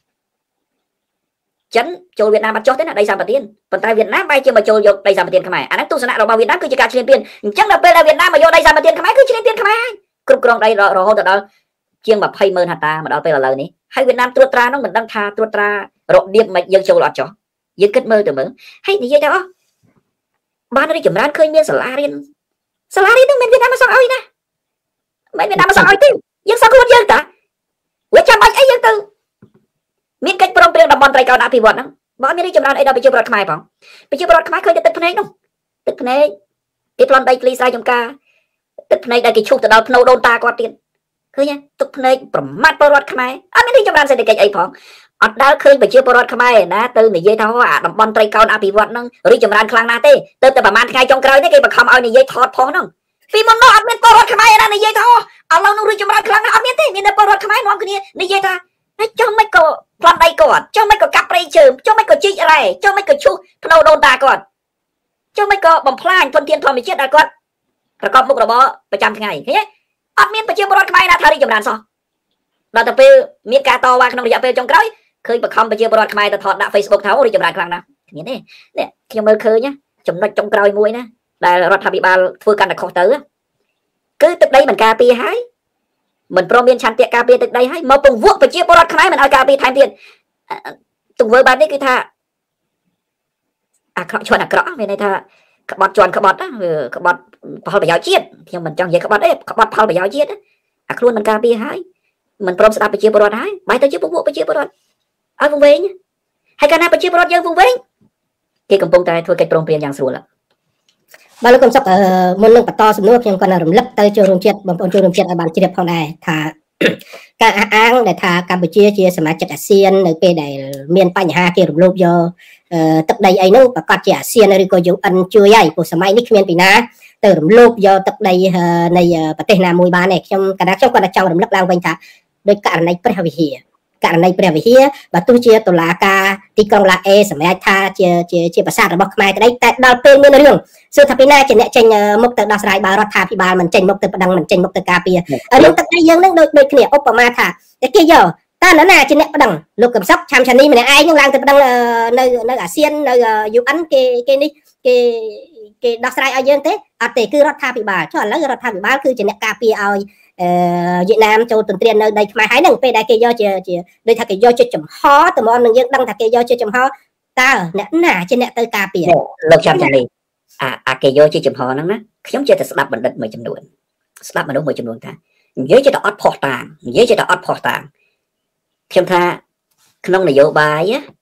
ចិនចូលវៀតណាមអត់ចុះទេណាដីសម្បត្តិប៉ុន្តែវៀតណាមបែរជាមកចូលយកដីសម្បត្តិខ្មែរអាហ្នឹងទស្សនៈរបស់វៀតណាមគឺជាការឈ្លានពានអញ្ចឹងដល់ពេលដែលវៀតណាមមកយកដីសម្បត្តិខ្មែរគឺឈ្លានពានខ្មែរគ្រប់គ្រងដីរហូតដល់ជាង ยี่สิบหมื่นហិកតាមកដល់ពេលឥឡូវនេះហើយវៀតណាមត្រួតត្រានោះមិនដឹងថាត្រួតត្រារបៀបមិនយើងចូលអត់ចុះយើងគិតមើលទៅមើលហើយនិយាយថាអូបានរីចម្រើនឃើញមានសាលារៀនសាលារៀននឹងមានវៀតណាមមកសង់ឲ្យណាមិនវៀតណាមមកសង់ឲ្យទេយើងសង់ខ្លួនយើងតាវាចាំបាច់អីយើងទៅមានកិច្ចព្រមព្រៀងតំបន់ត្រីកោណអភិវឌ្ឍន៍ហ្នឹងបើមានរីចម្រើនអីដល់ប្រជាពលរដ្ឋខ្មែរផងប្រជាពលរដ្ឋខ្មែរឃើញតែទឹកភ្នែកនោះទឹកភ្នែកគេប្លន់ដីធ្លីស្រែចម្ការទឹកភ្នែកដែលគេឈូសទៅដល់ភ្នូដូនតាគាត់ទៀតឃើញទេទឹកភ្នែកប្រមាថពលរដ្ឋខ្មែរអត់មានរីចម្រើនសេដ្ឋកិច្ចអីផងអត់ដែលឃើញប្រជាពលរដ្ឋខ្មែរណាទៅនិយាយថាអាតំបន់ត្រីកោណអភិវឌ្ឍន៍ហ្នឹងរីចម្រើនខ្លាំងណាស់ទេទៅតែប្រហែលថ្ងៃចុងក្រោយនេះគេបង្ខំឲ្យនិយាយថតផុសហ្នឹងពីមុននោះអត់មានពលរដ្ឋខ្មែរណានិយាយថាឥឡូវនោះរីចម្រើនខ្លាំងណាស់អត់មានទេមានតែពលរដ្ឋខ្មែរនាំគ្នានិយាយថាហើយចុះមិនក៏ប្លន់ដីគាត់ចុះមិនក៏កាប់ព្រៃឈើចុះមិនក៏ជីករ៉ែចុះមិនក៏ឈូសភ្នូដូនតាគាត់ចុះមិនក៏បំផ្លាញធនធានធម្មជាតិដែលគាត់ប្រកបមុខរបរប្រចាំថ្ងៃឃើញទេអត់មានប្រជាពលរដ្ឋខ្មែរណាថារីចម្រើនសោះដល់ទៅពេលមានការតវ៉ាក្នុងរយៈពេលចុងក្រោយឃើញបខំប្រជាពលរដ្ឋខ្មែរទៅថតដាក់ Facebook ថារីចម្រើនខ្លាំងណាស់គ្មានទេនេះខ្ញុំមើលឃើញណាចំណុចចុងក្រោយមួយណាដែលរដ្ឋាភិបាលធ្វើកាន់តែខុសទៅគឺទឹកដីមិនការពារហើយមិនព្រមមានឆន្ទៈការពារទឹកដីហើយមកពង្វក់ប្រជាពលរដ្ឋខ្មែរមិនឲ្យការពារថែមទៀតទង្វើបែបនេះគឺថាអាក្រក់ជន់អាក្រក់មានន័យថាក្បត់ជន់ក្បត់ណាវាក្បត់ផលប្រយោជន៍ជាតិខ្ញុំមិនចង់និយាយក្បត់ទេក្បត់ផលប្រយោជន៍ជាតិអាខ្លួនមិនការពារហើយមិនព្រមស្ដាប់ប្រជាពលរដ្ឋហើយបែរទៅជាពង្វក់ប្រជាពលរដ្ឋឲ្យវង្វេងហើយកាលណាប្រជាពលរដ្ឋយើងវង្វេងគេកំពុងតែធ្វើកិច្ចព្រមព្រៀងយ៉ាងស្រួលបាទលោកកំសុកមុននឹងបន្តសំណួរខ្ញុំគាត់រំលឹកទៅចូលរួមជាតិបងប្អូនចូលរួមជាតិឲ្យបានជ្រាបផងដែរថាការអះអាងដែលថាកម្ពុជាជាសមាជិកអាស៊ាននៅពេលដែលមានបញ្ហាគេរំលោភយកទឹកដីអីនោះប្រកាសជាអាស៊ានឬក៏ ยู เอ็น ជួយហើយព្រោះសម័យនេះគ្មានពីណាទៅរំលោភយកទឹកដីនៃប្រទេសណាមួយបានទេខ្ញុំកណ្ដាលខ្ញុំគាត់ចង់រំលឹកឡើងវិញថាដោយករណីព្រះវិហារករណីព្រះវិហារបើទោះជាតុលាការទីក្រុងឡាអេសម្រាប់ថាជាជាជាប្រាសាទរបស់ខ្មែរក្តីតែដល់ពេលមានរឿងសួរថាពីណាជាអ្នកចេញមុខទៅដោះស្រាយបើរដ្ឋាភិបាលមិនចេញមុខទៅប្តឹងមិនចេញមុខទៅការពាររឿងទឹកដីយើងនឹងដូចដូចគ្នាឧបមាថាតែគេយកតើនរណាជាអ្នកប្តឹងលោកកំសុកឆាំឆានីម្នាក់ឯងនឹងឡើងទៅប្តឹងនៅនៅអាស៊ាននៅ ยู เอ็น គេគេនេះគេគេដោះស្រាយឲ្យយើងទេអត់ទេគឺរដ្ឋាភិបាលចុះឥឡូវរដ្ឋាភិបាលគឺជាអ្នកការពារឲ្យអឺវៀតណាមចូលទន្ទ្រាននៅដីខ្មែរហើយនឹងពេលដែលគេយកជាជាដូចថាគេយកជាចំហតមកនឹងយើងដឹងថាគេយកជាចំហតើអ្នកណាជាអ្នកទៅការពារលោកចាំចានេះអាអាគេយកជាចំហហ្នឹងណាខ្ញុំចេះតែស្ដាប់បណ្ឌិតមួយចំនួនស្ដាប់មនុស្សមួយចំនួនថានិយាយចេះតែអត់ផុសតាងនិយាយចេះតែអត់ផុសតាងខ្ញុំថាក្នុងនយោបាយ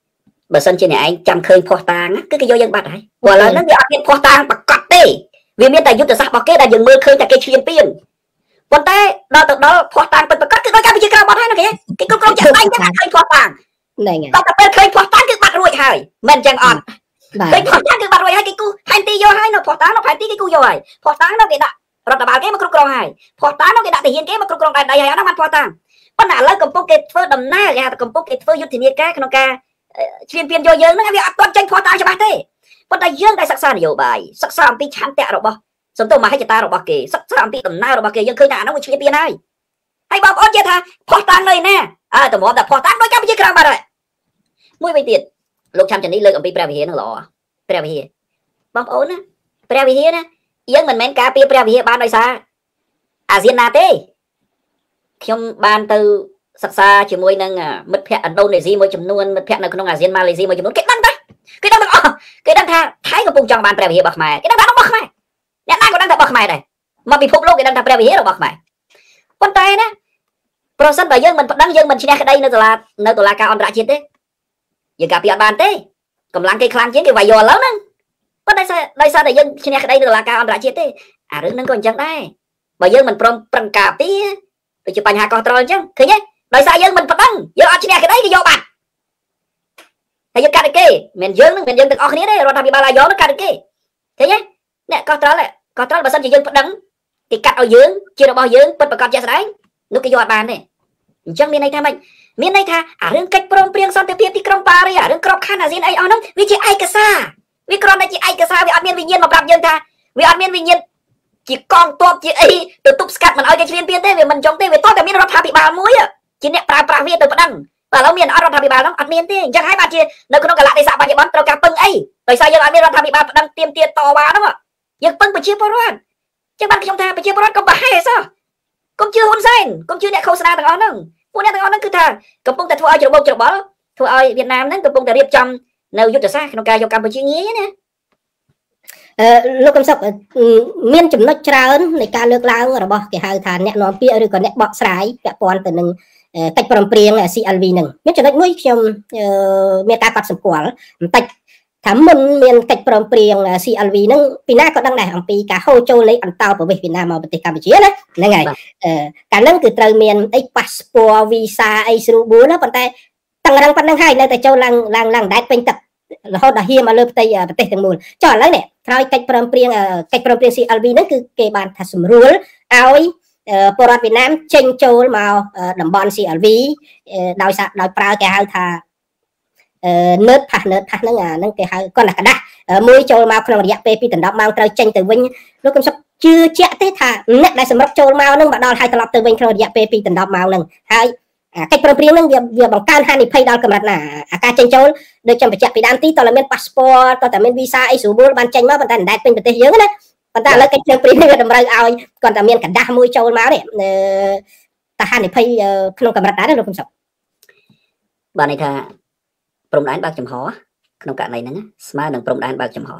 បើសិនជាអ្នកឯងចាំឃើញភ័ស្តុតាងគឺគេយកយើងបាត់ហើយព្រោះឥឡូវហ្នឹងវាអត់មានភ័ស្តុតាងប្រកបទេវាមានតែយុទ្ធសាស្ត្ររបស់គេដែលយើងមើលឃើញតែគេឈ្លានពានប៉ុន្តែដល់ទៅដល់ភ័ស្តុតាងពិតប្រាកដគឺដោយកម្ពុជាក្រៅបាត់ហើយណាគេគេគ្រប់គ្រងចាក់ដៃតែឃើញភ័ស្តុតាងហ្នឹងហើយដល់ទៅពេលឃើញភ័ស្តុតាងគឺបាត់រួចហើយមិនអញ្ចឹងអត់ឃើញភ័ស្តុតាងគឺបាត់រួចហើយគេគូផែនទីយកហើយនៅភ័ស្តុតាងនៅផែនទីគេគូយកហើយភ័ស្តុតាងនោះគេដាក់រដ្ឋបាលគេមកគ្រប់គ្រងហើយភ័ស្តុតាងនោះគេដាក់ទាហានគេមកគ្រប់គ្រងដែនដីហើយអត់ណាបានភ័ស្តុតាងប៉ុន្តែឥឡូវកំពុងគេធ្វើដំណើរគេថាកំពុងគេធ្វើយុទ្ធនាការក្នុងការឈ្លានពានយកយើងហ្នឹងវាអត់ទាន់ចេញភ័ស្តុតាងច្បាស់ទេប៉ុន្តែយើងដែលសិក្សានយោបាយសិក្សាអំពីឆន្ទៈរបស់សន្ទុះមហិច្ឆតារបស់គេសិក្សាអំពីដំណើររបស់គេយើងឃើញថាអានោះវាឈ្លានពានហើយហើយបងប្អូននិយាយថាភ័ស្តុតាងនៅណាអើតម្រាំតែភ័ស្តុតាងដោយកម្ពុជាក្រៅបាត់ហើយមួយវិញទៀតលោកឆាំចានីលើកអំពីព្រះវិហារហ្នឹងល្អព្រះវិហារបងប្អូនណាព្រះវិហារណាយើងមិនមែនការពារព្រះវិហារបានដោយសារអាស៊ានណាទេខ្ញុំបានទៅសិក្សាជាមួយនឹងមិត្តភ័ក្តិឥណ្ឌូនេស៊ីមួយចំនួនមិត្តភ័ក្តិនៅក្នុងអាស៊ានម៉ាឡេស៊ីមួយចំនួនគេដឹងតែគេដឹងទាំងអស់គេដឹងថាថៃកំពុងចង់បានព្រះវិហាររបស់ខ្មែរគេដឹងថារបស់ខ្មែរអ្នកណាក៏ដឹងថារបស់ខ្មែរដែរមកពិភពលោកគេដឹងថាព្រះវិហាររបស់ខ្មែរប៉ុន្តែណាប្រសិនបើយើងមិនប្តឹងយើងមិនឈ្នះក្តីនៅតុលានៅតុលាការអន្តរជាតិទេយើងការពារអត់បានទេកម្លាំងគេខ្លាំងជាងគេវាយយកឥឡូវហ្នឹងប៉ុន្តែដោយសារតែយើងឈ្នះក្តីនៅតុលាការអន្តរជាតិទេអារឿងហ្នឹងក៏អញ្ចឹងដែរបើយើងមិនព្រមប្រឹងការពារដូចជាបញ្ហាកោះត្រល់អញ្ចឹងឃើញទេដោយសារយើងមិនប្តឹងយើងអត់ឈ្នះក្តីគេយកបាត់ហើយយើងកាត់គេមិនយើងនឹងមិនយើងទាំងអស់គ្នាទេរដ្ឋាភិបាលអាយ៉ងនឹងកាត់គេឃើញទេអ្នកកោះត្រល់កោះត្រល់បើសិនជាយើងប្តឹងគេកាត់ឲ្យយើងជារបស់យើងពិតប្រាកដជាក់ស្ដែងនោះគេយកអត់បានទេអញ្ចឹងមានន័យថាម៉េចមានន័យថាអារឿងកិច្ចព្រមព្រៀងសន្តិភាពទីក្រុងប៉ារីសអារឿងក្របខ័ណ្ឌអាស៊ានអីអស់ហ្នឹងវាជាឯកសារវាគ្រាន់តែជាឯកសារវាអត់មានវិញ្ញាណមកប្រាប់យើងថាវាអត់មានវិញ្ញាណជាកងទ័ពជាអីទៅទប់ស្កាត់មិនឲ្យគេឈ្លានពានទេវាមិនចង់ទេវាតោះតែមានរដ្ឋាភិបាលមួយជាអ្នកប្រើប្រាស់វាទៅប្តឹងតែឥឡូវមានអត់រដ្ឋាភិបាលហ្នឹងអត់មានទេអញ្ចឹងហើយបានជានៅក្នុងកលៈទេសៈបច្ចុប្បន្នត្រូវការពឹងអីដោយសារយើងអត់មានរដ្ឋាភិបាលប្តឹងទៀមទាតវ៉ាហ្នឹងយើងពឹងប្រជាពលរដ្ឋអញ្ចឹងបានខ្ញុំថាប្រជាពលរដ្ឋក៏ប្រហែលសោះកុំជឿហ៊ុនសែនកុំជឿអ្នកឃោសនាទាំងអស់ហ្នឹងពួកអ្នកទាំងអស់ហ្នឹងគឺថាកំពុងតែធ្វើឲ្យច្របូកច្របល់ធ្វើឲ្យវៀតណាមហ្នឹងកំពុងតែរៀបចំនៅយុទ្ធសាស្ត្រក្នុងការយកកម្ពុជាងាយណាអឺលោកកំសុកមានចំណុចច្រើននៃការលើកឡើងរបស់គេហៅថាអ្នកនាំពាក្យឬក៏អ្នកបកស្រាយពាក់ព័ន្ធទៅនឹងកិច្ចព្រមព្រៀង ซี แอล วี ហ្នឹងមានចំណុចមួយខ្ញុំមានការកត់សម្គាល់បន្តិចថាមុនមានកិច្ចព្រមព្រៀង ซี แอล วี ហ្នឹងពីណាក៏ដឹងដែរអំពីការហូរចូលនៃអន្តោប្រវេសន៍វៀតណាមមកប្រទេសកម្ពុជាណាហ្នឹងហើយកាលហ្នឹងគឺត្រូវមានអី passport visa អីស្រួលបួលណាប៉ុន្តែតឹងរឹងប៉ុណ្្នឹងហើយនៅតែចូលឡើងឡើងឡើងដែតពេញទឹករហូតដល់ហៀមមកលើផ្ទៃប្រទេសទាំងមូលចុះឥឡូវនេះក្រោយកិច្ចព្រមព្រៀងកិច្ចព្រមព្រៀង ซี แอล วี ហ្នឹងគឺគេបានថាសម្រួលឲ្យពលរដ្ឋវៀតណាមចេញចូលមកតំបន់ ซี แอล วี ដោយសារដោយប្រើគេហៅថាណឺតផាសណឺតផាសហ្នឹងអាហ្នឹងគេហៅគាត់ថាกระดาษមួយចូលមកក្នុងរយៈពេលពីដប់ម៉ោងត្រូវចេញទៅវិញលោកកំសុកជឿជាក់ទេថាអ្នកដែលសម្រុកចូលមកហ្នឹងមកដល់ហើយត្រឡប់ទៅវិញក្នុងរយៈពេលពីដប់ម៉ោងហ្នឹងហើយកិច្ចព្រមព្រៀងហ្នឹងវាវាបង្កើនហានិភ័យដល់កម្រិតណាអាការចេញចូលដូចខ្ញុំបញ្ជាក់ពីដើមទីតើមាន passport តើមាន visa អីស្រួលបានចេញមកប៉ុន្តែមិនដែលពេញប្រទេសយើងណាប៉ុន្តែឥឡូវកិច្ចព្រមព្រៀងនេះវាតម្រូវឲ្យគាត់តែមានកระดาษមួយចូលមកនេះតាហានិភ័យក្នុងកម្រិតដែរលោកកំសុកបានន័យថាព្រំដែនបើកចំហក្នុងករណីហ្នឹងស្មើនឹងព្រំដែនបើកចំហ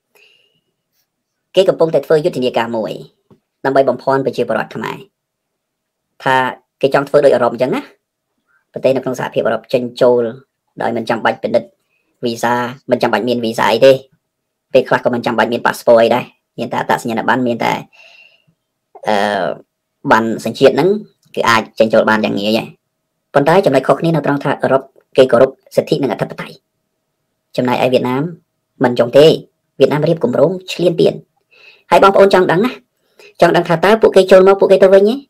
គេកំពុងតែធ្វើយុទ្ធនាការមួយដើម្បីបំភាន់ប្រជាពលរដ្ឋខ្មែរថាគេចង់ធ្វើដូចអឺរ៉ុបអញ្ចឹងណាប្រទេសនៅក្នុងសហភាពអឺរ៉ុបចេញចូលដោយមិនចាំបាច់ពិនិត្យវីសាមិនចាំបាច់មានវីសាអីទេពេលខ្លះក៏មិនចាំបាច់មាន passport អីដែរមានតែអត្តសញ្ញាណប័ណ្ណមានតែអឺប័ណ្ណសញ្ជាតិហ្នឹងគឺអាចចេញចូលបានយ៉ាងងាយហើយប៉ុន្តែចំណុចខុសគ្នានៅត្រង់ថាអឺរ៉ុបគេគោរពសិទ្ធិនិងអធិបតេយ្យចំណែកឯវៀតណាមមិនចង់ទេវៀតណាមរៀបគម្រោងឈ្លានពានហើយបងប្អូនចង់ដឹងណាចង់ដឹងថាតើពួកគេចូលមកពួកគេទៅវិញទេ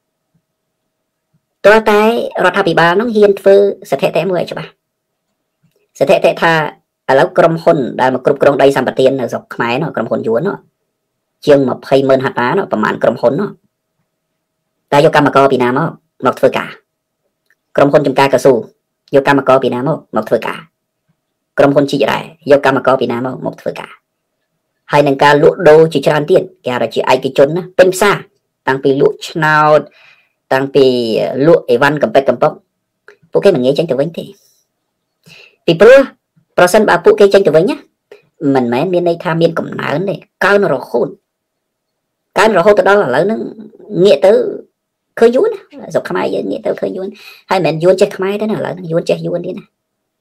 តើតែរដ្ឋាភិបាលនោះហ៊ានធ្វើស្ថិតិមួយឲ្យច្បាស់ស្ថិតិថាឥឡូវក្រុមហ៊ុនដែលមកគ្រប់គ្រងដីសម្បត្តិនៅស្រុកខ្មែរនោះក្រុមហ៊ុនយួននោះជាងម្ភៃម៉ឺនហិកតានោះប្រហែលក្រុមហ៊ុននោះតែយកកម្មករពីណាមកមកធ្វើការក្រុមហ៊ុនចំការកស៊ូយកកម្មករពីណាមកមកធ្វើការក្រុមហ៊ុនជីរ៉ែយកកម្មករពីណាមកមកធ្វើការហើយនឹងការលក់ដូរជាច្រើនទៀតគេហៅថាជាឯកជនណាពេញផ្សារតាំងពីលក់ឆ្នោតតាំងពីលក់អីវ៉ាន់កំពេចកំប៉ុកពួកគេមិនងាយចេញទៅវិញទេពីព្រោះប្រសិនបើពួកគេចេញទៅវិញណាមិនមែនមានន័យថាមានកំណើនទេកើនរហូតកើនរហូតទៅដល់ឥឡូវហ្នឹងងាកទៅឃើញយួនណាស្រុកខ្មែរយើងងាកទៅឃើញយួនហើយមិនមែនយួនចេះខ្មែរទេណាឥឡូវហ្នឹងយួនចេះយួនទៀតណា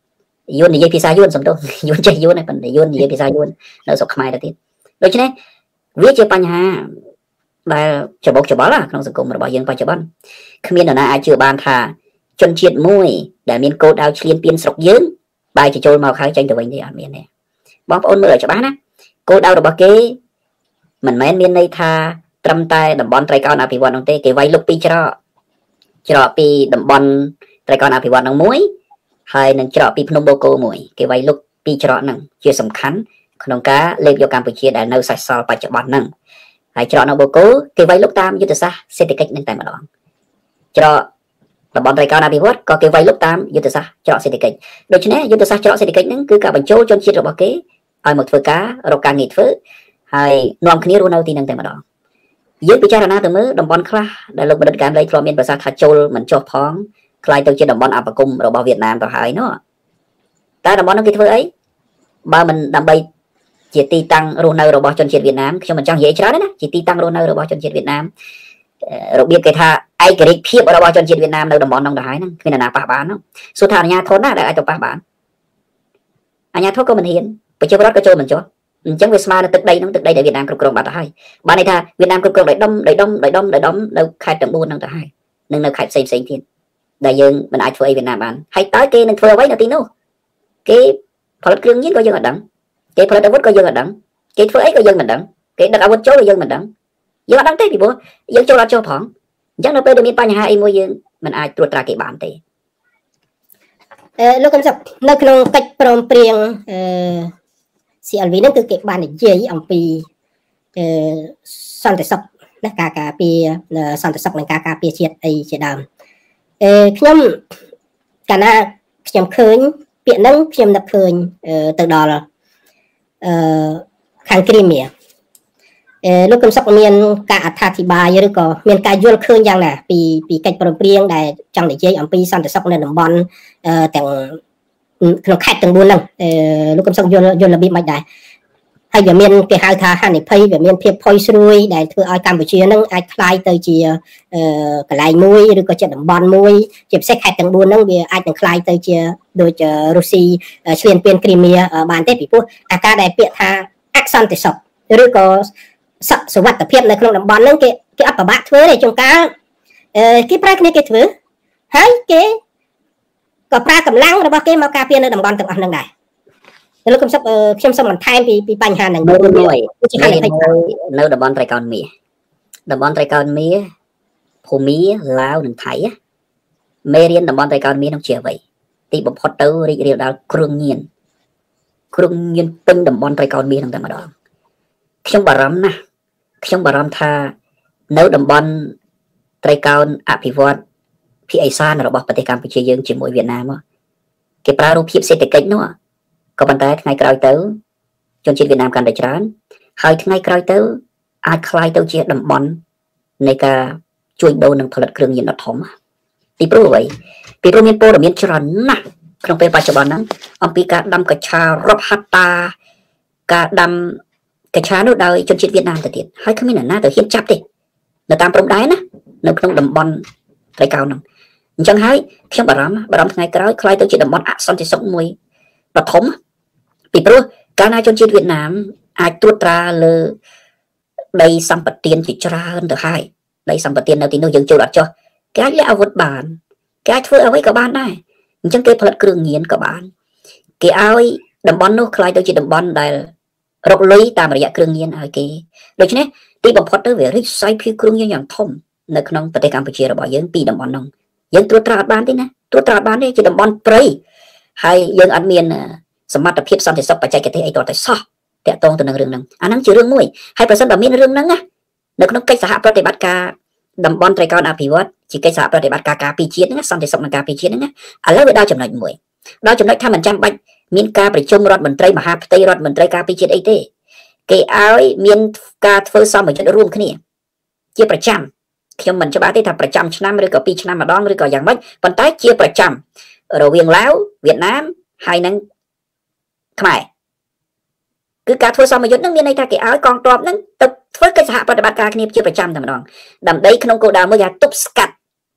យួននិយាយភាសាយួនសំទោសយួនចេះយួនតែយួននិយាយភាសាយួននៅស្រុកខ្មែរទៅទៀតដូច្នេះវាជាបញ្ហាដែលច្បុកច្បល់ក្នុងសង្គមរបស់យើងបច្ចុប្បន្នគ្មាននរណាអាចជឿបានថាជនជាតិមួយដែលមានកោដៅឈ្លានពានស្រុកយើងបែរជាចូលមកហើយចេញទៅវិញទេអត់មានទេបងប្អូនមើលឲ្យច្បាស់ណាគោលដៅរបស់គេមិនមែនមានន័យថាត្រឹមតែតំបន់ត្រីកោណអភិវឌ្ឍនោះទេគេវាយលុកពីច្រកច្រកពីតំបន់ត្រីកោណអភិវឌ្ឍនោះមួយហើយនឹងច្រកពីភ្នំបូកគោមួយគេវាយលុកពីច្រកហ្នឹងជាសំខាន់ក្នុងការលេបយកកម្ពុជាដែលនៅសេសសល់បច្ចុប្បន្នហ្នឹងហើយច្រកនៅបូកគោគេវាយលុកតាមយុទ្ធសាស្ត្រសេដ្ឋកិច្ចនឹងតែម្ដងច្រកតំបន់ត្រីកោណអភិវឌ្ឍក៏គេវាយលុកតាមយុទ្ធសាស្ត្រច្រកសេដ្ឋកិច្ចដូច្នេះយុទ្ធសាស្ត្រច្រកសេដ្ឋកិច្ចហ្នឹងគឺការបញ្ចូលជនជាតិរបស់គេឲ្យមកធ្វើការរកការងារធ្វើហើយនាំគ្នារស់នៅទីហ្នឹងតែម្ដងយើងពិចារណាទៅមើលតំបន់ខ្លះដែលលោកបណ្ឌិតកែមលីធ្លាប់មានប្រសាសន៍ថាចូលមិនចុះផងខ្លាយទៅជាតំបន់អបគមរបស់វៀតណាមទៅហើយនោះតែតំបន់នោះគេធ្វើអីបើមិនដើម្បីជាទីតាំងរស់នៅរបស់ជនជាតិវៀតណាមខ្ញុំមិនចង់និយាយច្រើនណាជាទីតាំងរស់នៅរបស់ជនជាតិវៀតណាមរបៀបគេថាឯករាជ្យភាពរបស់ជនជាតិវៀតណាមនៅតំបន់នោះទៅហើយហ្នឹងគ្មានអ្នកណាប៉ះបាននោះសួរថាអាជ្ញាធរណាដែលអាចទៅប៉ះបានអាជ្ញាធរក៏មិនហ៊ានប្រជាពលរដ្ឋក៏ចូលមិនចុះអញ្ចឹងវាស្មើនឹងទឹកដីនោះទឹកដីដែលវៀតណាមគ្រប់គ្រងបាត់ទៅហើយបានន័យថាវៀតណាមគ្រប់គ្រងដោយដុំដោយដុំដោយដុំដោយដុំនៅខេត្តទាំងបួនហ្នឹងទៅហើយនឹងនៅខេត្តផ្សេងផ្សេងទៀតដែលយើងមិនអាចធ្វើអីវៀតណាមបានហើយតើគេនឹងធ្វើអ្វីនៅទីនោះគេផលិតគ្រឿងញៀនក៏យើងអត់ដឹងគេផលិតអាវុធក៏យើងអត់ដឹងគេធ្វើអីក៏យើងមិនដឹងគេដឹកអាវុធចូលក៏យើងមិនដឹងយើងអត់ដឹងទេពីព្រោះយើងចូលអត់ចូលផងអញ្ចឹងនៅពេលដែលមានបញ្ហាអីមួយយើងមិនអាចត្រួតត្រាគេបានទេអឺលោកកឹមសុខនៅក្នុងកិច្ចព្រមព្រៀងអឺ ซี แอล วี ហ្នឹងគឺគេបាននិយាយអំពីអឺសន្តិសុខណាការការពារសន្តិសុខនិងការការពារជាតិអីជាដើមអឺខ្ញុំកាលណាខ្ញុំឃើញពាក្យហ្នឹងខ្ញុំនឹកឃើញទៅដល់អឺខាងគ្រីមៀអឺលោកកឹមសុខមានការអត្ថាធិប្បាយឬក៏មានការយល់ឃើញយ៉ាងណាពីពីកិច្ចព្រមព្រៀងដែលចង់និយាយអំពីសន្តិសុខនៅតំបន់អឺទាំងក្នុងខេត្តទាំងបួនហ្នឹងអឺលោកកឹមសុខយល់យល់របៀបមិនដែរហើយវាមានគេហៅថាហានិភ័យវាមានភាពផុយស្រួយដែលធ្វើឲ្យកម្ពុជានឹងអាចคล้ายទៅជាអឺកន្លែងមួយឬក៏ជាតំបន់មួយជាពិសេសខេត្តទាំងបួនហ្នឹងវាអាចនឹងคล้ายទៅជាដូចរុស្ស៊ីឈ្លានពានគ្រីមៀបានទេពីព្រោះអាការដែលពាក្យថាអសន្តិសុខឬក៏សុវត្ថិភាពនៅក្នុងតំបន់ហ្នឹងគេគេអត់ប្របាក់ធ្វើទេជួនកាលអឺគេប្រើគ្នាគេធ្វើហើយគេក៏ប្រើកម្លាំងរបស់គេមកការពារនៅតំបន់ទាំងអស់ហ្នឹងដែរលោកខ្ញុំសុំខ្ញុំសូមបន្ថែមពីពីបញ្ហាហ្នឹងមួយជាហានិភ័យនៅតំបន់ត្រៃកោណមាសតំបន់ត្រៃកោណមាសភូមាឡាវនិងថៃមេរៀនតំបន់ត្រៃកោណមាសនោះជាអ្វីទីបំផុតទៅរីករាលដាលគ្រឿងញៀនគ្រឿងញៀនពេញតំបន់ត្រៃកោណមាសហ្នឹងតែម្ដងខ្ញុំបារម្ភណាស់ខ្ញុំបារម្ភថានៅតំបន់ត្រៃកោណអភិវឌ្ឍភាគឦសានរបស់ប្រទេសកម្ពុជាយើងជាមួយវៀតណាមគេប្រើរូបភាពសេដ្ឋកិច្ចនោះក៏ប៉ុន្តែថ្ងៃក្រោយទៅជនជាតិវៀតណាមកាន់តែច្រើនហើយថ្ងៃក្រោយទៅអាចคล้ายទៅជាតំបន់នៃការជួញដូរនិងផលិតគ្រឿងញៀនដ៏ធំពីព្រោះអ្វីពីព្រោះមានព័ត៌មានច្រើនណាស់ក្នុងពេលបច្ចុប្បន្នហ្នឹងអំពីការដាំកញ្ឆារាប់ហត្តាការដាំកញ្ឆានោះដោយជនជាតិវៀតណាមទៅទៀតហើយគ្មានអ្នកណាទៅហ៊ានចាប់ទេនៅតាមព្រំដែនណានៅក្នុងតំបន់ត្រៃកោណហ្នឹងអញ្ចឹងហើយខ្ញុំបារម្ភបារម្ភថ្ងៃក្រោយคล้ายទៅជាតំបន់អសន្តិសុខមួយដ៏ធំពីព្រោះកាលណាជនជាតិវៀតណាមអាចត្រួតត្រាលើដីសម្បត្តិជាច្រើនទៅហើយដីសម្បត្តិនៅទីនោះយើងចូលអត់ចុះគេអាចលាក់អាវុធបានគេអាចធ្វើអ្វីក៏បានដែរអញ្ចឹងគេផលិតគ្រឿងញៀនក៏បានគេឲ្យតំបន់នោះคล้ายទៅជាតំបន់ដែលរកលុយតាមរយៈគ្រឿងញៀនឲ្យគេដូច្នេះទីបំផុតទៅវារីកសាយភាយគ្រឿងញៀនយ៉ាងធំនៅក្នុងប្រទេសកម្ពុជារបស់យើងពីតំបន់នោះយើងត្រួតត្រាអត់បានទេណាត្រួតត្រាអត់បានទេជាតំបន់ព្រៃហើយយើងអត់មានសមត្ថភាពសន្តិសុខបច្ចេកទេសអីតតែសោះតាក់ទងទៅនឹងរឿងហ្នឹងអាហ្នឹងជារឿងមួយហើយប្រសិនបើមានរឿងហ្នឹងណានៅក្នុងកិច្ចសហប្រតិបត្តិការតំបន់ត្រៃកោណអភិវឌ្ឍជាកិច្ចសហប្រតិបត្តិការការពារជាតិហ្នឹងសន្តិសុខនិងការពារជាតិហ្នឹងណាឥឡូវវាដល់ចំណុចមួយដល់ចំណុចថាមិនចាំបាច់មានការប្រជុំរដ្ឋមន្ត្រីមហាផ្ទៃរដ្ឋមន្ត្រីការពារជាតិអីទេគេឲ្យមានការធ្វើសមយុទ្ធរួមគ្នាជាប្រចាំខ្ញុំមិនច្បាស់ទេថាប្រចាំឆ្នាំឬក៏ពីរឆ្នាំម្ដងឬក៏យ៉ាងម៉េចប៉ុន្តែជាប្រចាំរវាងឡាវវៀតណាមហើយនឹងខ្មែរគឺការធ្វើសមយុទ្ធនឹងមានន័យថាគេឲ្យកងទ័ពនឹងទៅធ្វើកិច្ចសហប្រតិបត្តិការគ្នាជាប្រចាំតែម្ដងដើម្បីក្នុងគោលដៅមួយថាទប់ស្កាត់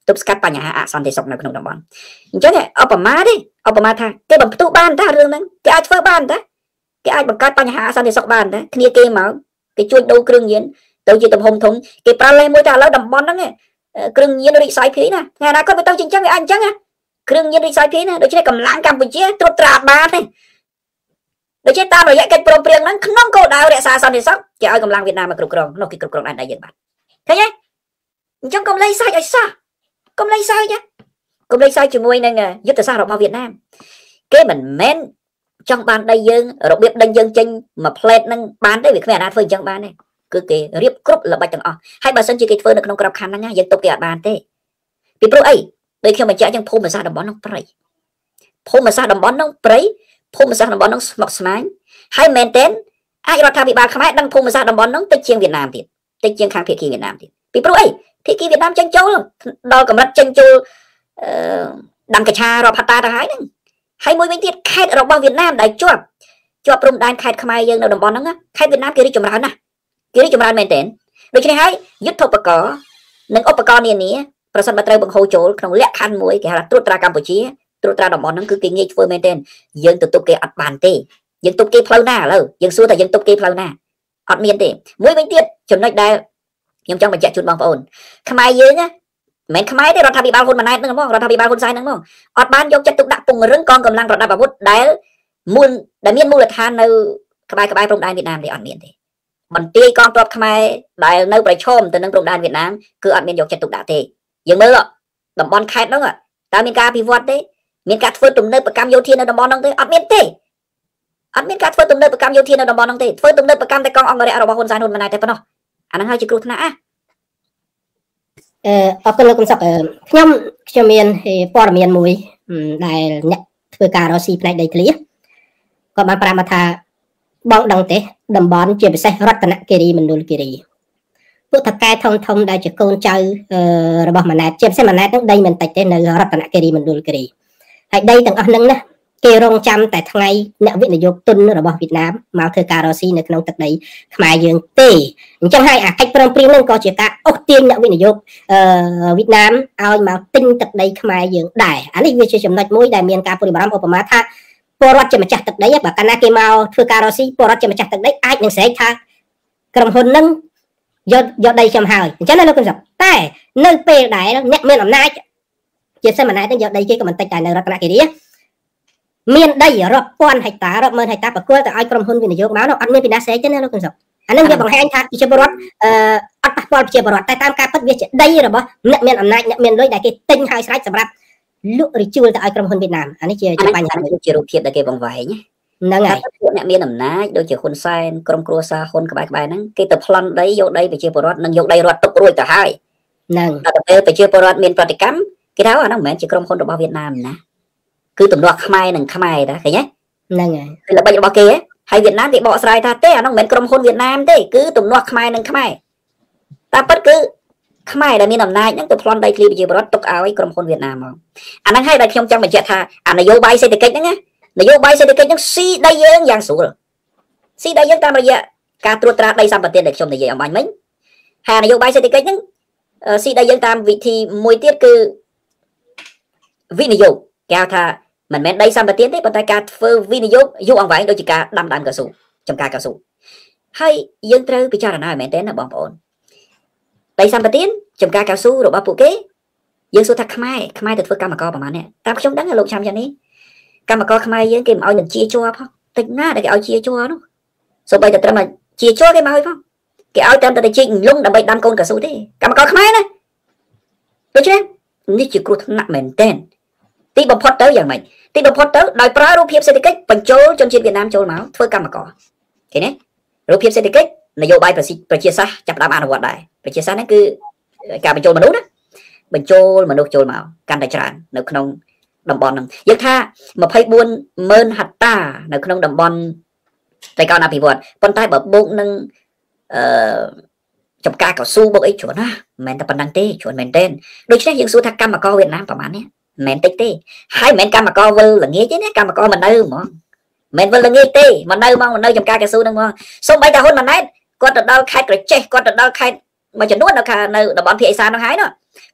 ទប់ស្កាត់បញ្ហាអសន្តិសុខនៅក្នុងតំបន់អញ្ចឹងឧបមាទេឧបមាថាគេបំផ្ទុះបានតារឿងហ្នឹងគេអាចធ្វើបានតាគេអាចបង្កើតបញ្ហាអសន្តិសុខបានតាគ្នាគេមកគេជួយដូរគ្រឿងញៀនទៅជាទំហំធំគេប្រើលេសមួយថាឥឡូវតំបន់ហ្នឹងគ្រឿងញៀនរីកសាយភាយណាថ្ងៃណាគាត់ទៅជាអញ្ចឹងវាអាចអញ្ចឹងណាគ្រឿងញៀនរីកសាយភាយណាដូច្នេះកម្លាំងកម្ពុជាត្រួតត្រាបានទេដូច្នេះតាមរយៈកិច្ចព្រមព្រៀងហ្នឹងក្នុងគោលដៅរក្សាសន្តិសុខគេឲ្យកម្លាំងវៀតណាមមកគ្រប់គ្រងនោះគេគ្រប់គ្រងដែនដីយើងបានឃើញទេអញ្ចឹងកុំលេងសើចឲ្យសោះកុំលេងសើចកុំលេងសើចជាមួយនឹងយុទ្ធសាស្ត្ររបស់វៀតណាមគេមិនមែនចង់បានដីយើងរបៀបដេញយើងចេញមួយផ្លេតហ្នឹងបានទេវាគ្មានអាណាធ្វើអញ្ចឹងបានទេគឺគេរៀបគ្រប់ល្បិចទាំងអស់ហើយបើសិនជាគេធ្វើនៅក្នុងក្របខ័ណ្ឌហ្នឹងយើងទប់គេអត់បានទេពីព្រោះអីដូចខ្ញុំបញ្ជាក់អញ្ចឹងភូមិសាស្ត្រតំបន់ហ្នឹងព្រៃភូមិសាស្ត្រតំបន់ហ្នឹងព្រៃភូមិសាស្ត្រតំបន់ហ្នឹងស្មុគស្មាញហើយមែនទែនអាចរដ្ឋាភិបាលខ្មែរដឹងភូមិសាស្ត្រតំបន់ហ្នឹងតិចជាងវៀតណាមទៀតតិចជាងខាងភាគីវៀតណាមទៀតពីព្រោះអីភាគីវៀតណាមចេញចូលដល់កម្រិតចេញចូលអឺដាំកញ្ឆារាប់ហត្តាទៅហើយហ្នឹងហើយមួយវិញទៀតខេត្តរបស់វៀតណាមដែលជាប់ជាប់ព្រំដែនខេត្តខ្មែរយើងនៅតំបន់ហ្នឹងខេត្តវៀតណាមគេរីកចម្រើនណាស់គេរីកចម្រើនមែនទែនដូច្នេះហើយយុទ្ធឧបករណ៍និងឧបករណ៍នានាប្រសិនបើត្រូវបង្ហូរចូលក្នុងលក្ខខណ្ឌមួយគេហៅថាត្រួតត្រាកម្ពុជាត្រួតត្រាតំបន់ហ្នឹងគឺគេងាយធ្វើមែនទែនយើងទៅទប់គេអត់បានទេយើងទប់គេផ្លូវណាឥឡូវយើងសួរថាយើងទប់គេផ្លូវណាអត់មានទេមួយវិញទៀតចំណុចដែលខ្ញុំចង់បញ្ជាក់ជូនបងប្អូនខ្មែរយើងណាមិនខ្មែរទេរដ្ឋាភិបាលហ៊ុនម៉ាណែតហ្នឹងហ្មងរដ្ឋាភិបាលហ៊ុនសែនហ្នឹងហ្មងអត់បានយកចិត្តទុកដាក់ពង្រឹងកងកម្លាំងប្រដាប់អាវុធដែលមូលដែលមានមូលដ្ឋាននៅក្បែរក្បែរព្រំដែនវៀតណាមទេអត់មានទេបន្ទាយកងទ័ពខ្មែរដែលនៅប្រឈមទៅនឹងព្រំដែនវៀតណាមគឺអត់មានយកចិត្តទុកដាក់ទេយើងមើលតំបន់ខេត្តហ្នឹងតើមានការអភិវឌ្ឍទេមានការធ្វើទំនើបកម្មយោធានៅតំបន់ហ្នឹងទេអត់មានទេអត់មានការធ្វើទំនើបកម្មយោធានៅតំបន់ហ្នឹងទេធ្វើទំនើបកម្មតែកងអង្គរៈរបស់ហ៊ុនសែនហ៊ុនម៉ាណែតតែប៉ុណ្ណោះអាហ្នឹងហើយជាគ្រោះថ្នាក់ណាអឺអរគុណលោកកឹមសុខខ្ញុំខ្ញុំមានព័ត៌មានមួយដែលអ្នកធ្វើការរកស៊ីផ្នែកដីធ្លីគាត់បានប្រាប់មកថាបងដឹងទេតំបន់ជាពិសេសរតនគិរីមណ្ឌលគិរីពួកតកែធំធំដែលជាកូនចៅរបស់ម៉ាណែតជាពិសេសម៉ាណែតនឹងដីមិនតិចទេនៅរតនគិរីមណ្ឌលគិរីហើយដីទាំងអស់ហ្នឹងណាគេរងចាំតែថ្ងៃអ្នកវិនិយោគទុនរបស់វៀតណាមមកធ្វើការរកស៊ីនៅក្នុងទឹកដីខ្មែរយើងទេអញ្ចឹងហើយអាកិច្ចព្រមព្រៀងហ្នឹងក៏ជាការអូសទាញអ្នកវិនិយោគអឺវៀតណាមឲ្យមកទិញទឹកដីខ្មែរយើងដែរអានេះវាជាចំណុចមួយដែលមានការព្រួយបារម្ភឧបមាថាពលរដ្ឋជាម្ចាស់ទឹកដីបើកាលណាគេមកធ្វើការរកស៊ីពលរដ្ឋជាម្ចាស់ទឹកដីអាចនឹងស្រែកថាក្រុមហ៊ុនហ្នឹងយកយកដីខ្ញុំហើយអញ្ចឹងណាលោកកឹមសុខតែនៅពេលដែលអ្នកមានអំណាចជាសិនម៉ាណែតនឹងយកដីគេក៏មិនតិចដែរនៅរតនគិរីមានដីរាប់ពាន់ហិកតារាប់ម៉ឺនហិកតាប្រគល់ទៅឲ្យក្រុមហ៊ុនវិនិយោគមកនោះអត់មានពីណាស្រែកទេណាលោកកឹមសុខអានឹងវាបង្ហាញថាប្រជាពលរដ្ឋអឺអត់ប៉ះពាល់ប្រជាពលរដ្ឋតែតាមការពិតវាជាដីរបស់អ្នកមានអំណាចអ្នកមានលុយដែលគេទិញឲ្យស្រេចសម្រាប់លក់រីជួលទៅឲ្យក្រុមហ៊ុនវៀតណាមអានេះជាបញ្ហាជារូបភាពដែលគេបង្វែងហ្នឹងហើយពួកអ្នកមានអំណាចដូចជាហ៊ុនសែនក្រុមគ្រួសារហ៊ុនក្បែរក្បែរហ្នឹងគេទៅប្លន់ដីយកដីប្រជាពលរដ្ឋនិងយកដីរដ្ឋទុករួចទៅហើយហ្នឹងដល់ពេលប្រជាពលរដ្ឋមានប្រតិកម្មគេថាអាហ្នឹងមិនមែនជាក្រុមហ៊ុនរបស់វៀតណាមណាគឺទំនាស់ខ្មែរនិងខ្មែរតាឃើញទេហ្នឹងហើយគឺល្បិចរបស់គេហើយវៀតណាមគេបកស្រាយថាទេអាហ្នឹងមិនមែនក្រុមហ៊ុនវៀតណាមទេគឺទំនាស់ខ្មែរនិងខ្មែរតែពិតគឺខ្មែរដែលមានអំណាចហ្នឹងទៅប្លន់ដីធ្លីប្រជាពលរដ្ឋទុកឲ្យក្រុមហ៊ុនវៀតណាមមកអាហ្នឹងហើយដែលខ្ញុំចង់បញ្ជាក់ថាអានយោបាយសេដ្ឋកិច្ចហ្នឹងណានយោបាយសេដ្ឋកិច្ចហ្នឹងស៊ីដីយើងយ៉ាងស្រួលស៊ីដីយើងតាមរយៈការត្រួតត្រាដីសម្បត្តិដែលខ្ញុំនិយាយអំបញ្ញមិញហើយនយោបាយសេដ្ឋកិច្ចហ្នឹងស៊ីដីយើងតាមវិធីមួយទៀតគឺវិនិយោគគេហៅថាមិនមែនដីសម្បត្តិទេប៉ុន្តែការធ្វើវិនិយោគយូរអង្វែងដូចជាការដាំដើមកៅស៊ូចំការកៅស៊ូហើយយើងត្រូវពិចារណាឲ្យមែនទេណាបងប្អូនដីសម្បត្តិចំការកៅស៊ូរបស់ពួកគេយើងសួរថាខ្មែរខ្មែរទៅធ្វើកម្មករប្រហែលនេះតាមខ្ញុំដឹងលោកចាំយ៉ាងនេះកម្មករខ្មែរយើងគេមិនឲ្យនឹងជាជួរផងតិចណាស់ដែលគេឲ្យជាជួរនោះសូម្បីតែត្រឹមតែជាជួរគេមិនឲ្យផងគេឲ្យត្រឹមតែទៅជីកលំដើម្បីដាំកូនកៅស៊ូទេកម្មករខ្មែរណាដូច្នេះនេះជាគ្រោះថ្នាក់មែនទែនទីបំផុតទៅយ៉ាងម៉េចទីបំផុតទៅដោយប្រើរូបភាពសេដ្ឋកិច្ចបញ្ចូលជនជាតិវៀតណាមចូលមកធ្វើកម្មករឃើញទេរូបភាពសេដ្ឋកិច្ចនយោបាយប្រជាសាស្ត្រចាប់ផ្ដើមអនុវត្តដែរប្រជាសាស្ត្រហ្នឹងគឺការបញ្ចូលមនុស្សណាបញ្ចូលមនុស្សចូលមកកាន់តែច្រើននៅក្នុងតំបន់ហ្នឹងយើងថាម្ភៃបួនម៉ឺនហិកតានៅក្នុងតំបន់តែកោណអភិវឌ្ឍប៉ុន្តែបើបូកនឹងអឺចំការកៅស៊ូបូកអីច្រើនណាមិនមែនតែប៉ុណ្្នឹងទេច្រើនមែនទែនដូច្នេះយើងសួរថាកម្មករវៀតណាមប្រហែលនេះមិនមែនតិចទេហើយមិនមែនកម្មករវិលល្ងាចទេណាកម្មករមិននៅហ្មងមិនវិលល្ងាចទេមិននៅហ្មងមិននៅចំការកៅស៊ូហ្នឹងហ្មងសូម្បីតែហ៊ុនម៉ាណែតគាត់ទៅដល់ខេត្តក្រចេះគាត់ទៅដល់ខេត្តមួយចំនួននៅខាងនៅតំបន់ភាគឦសានហ្នឹងហើយនោះ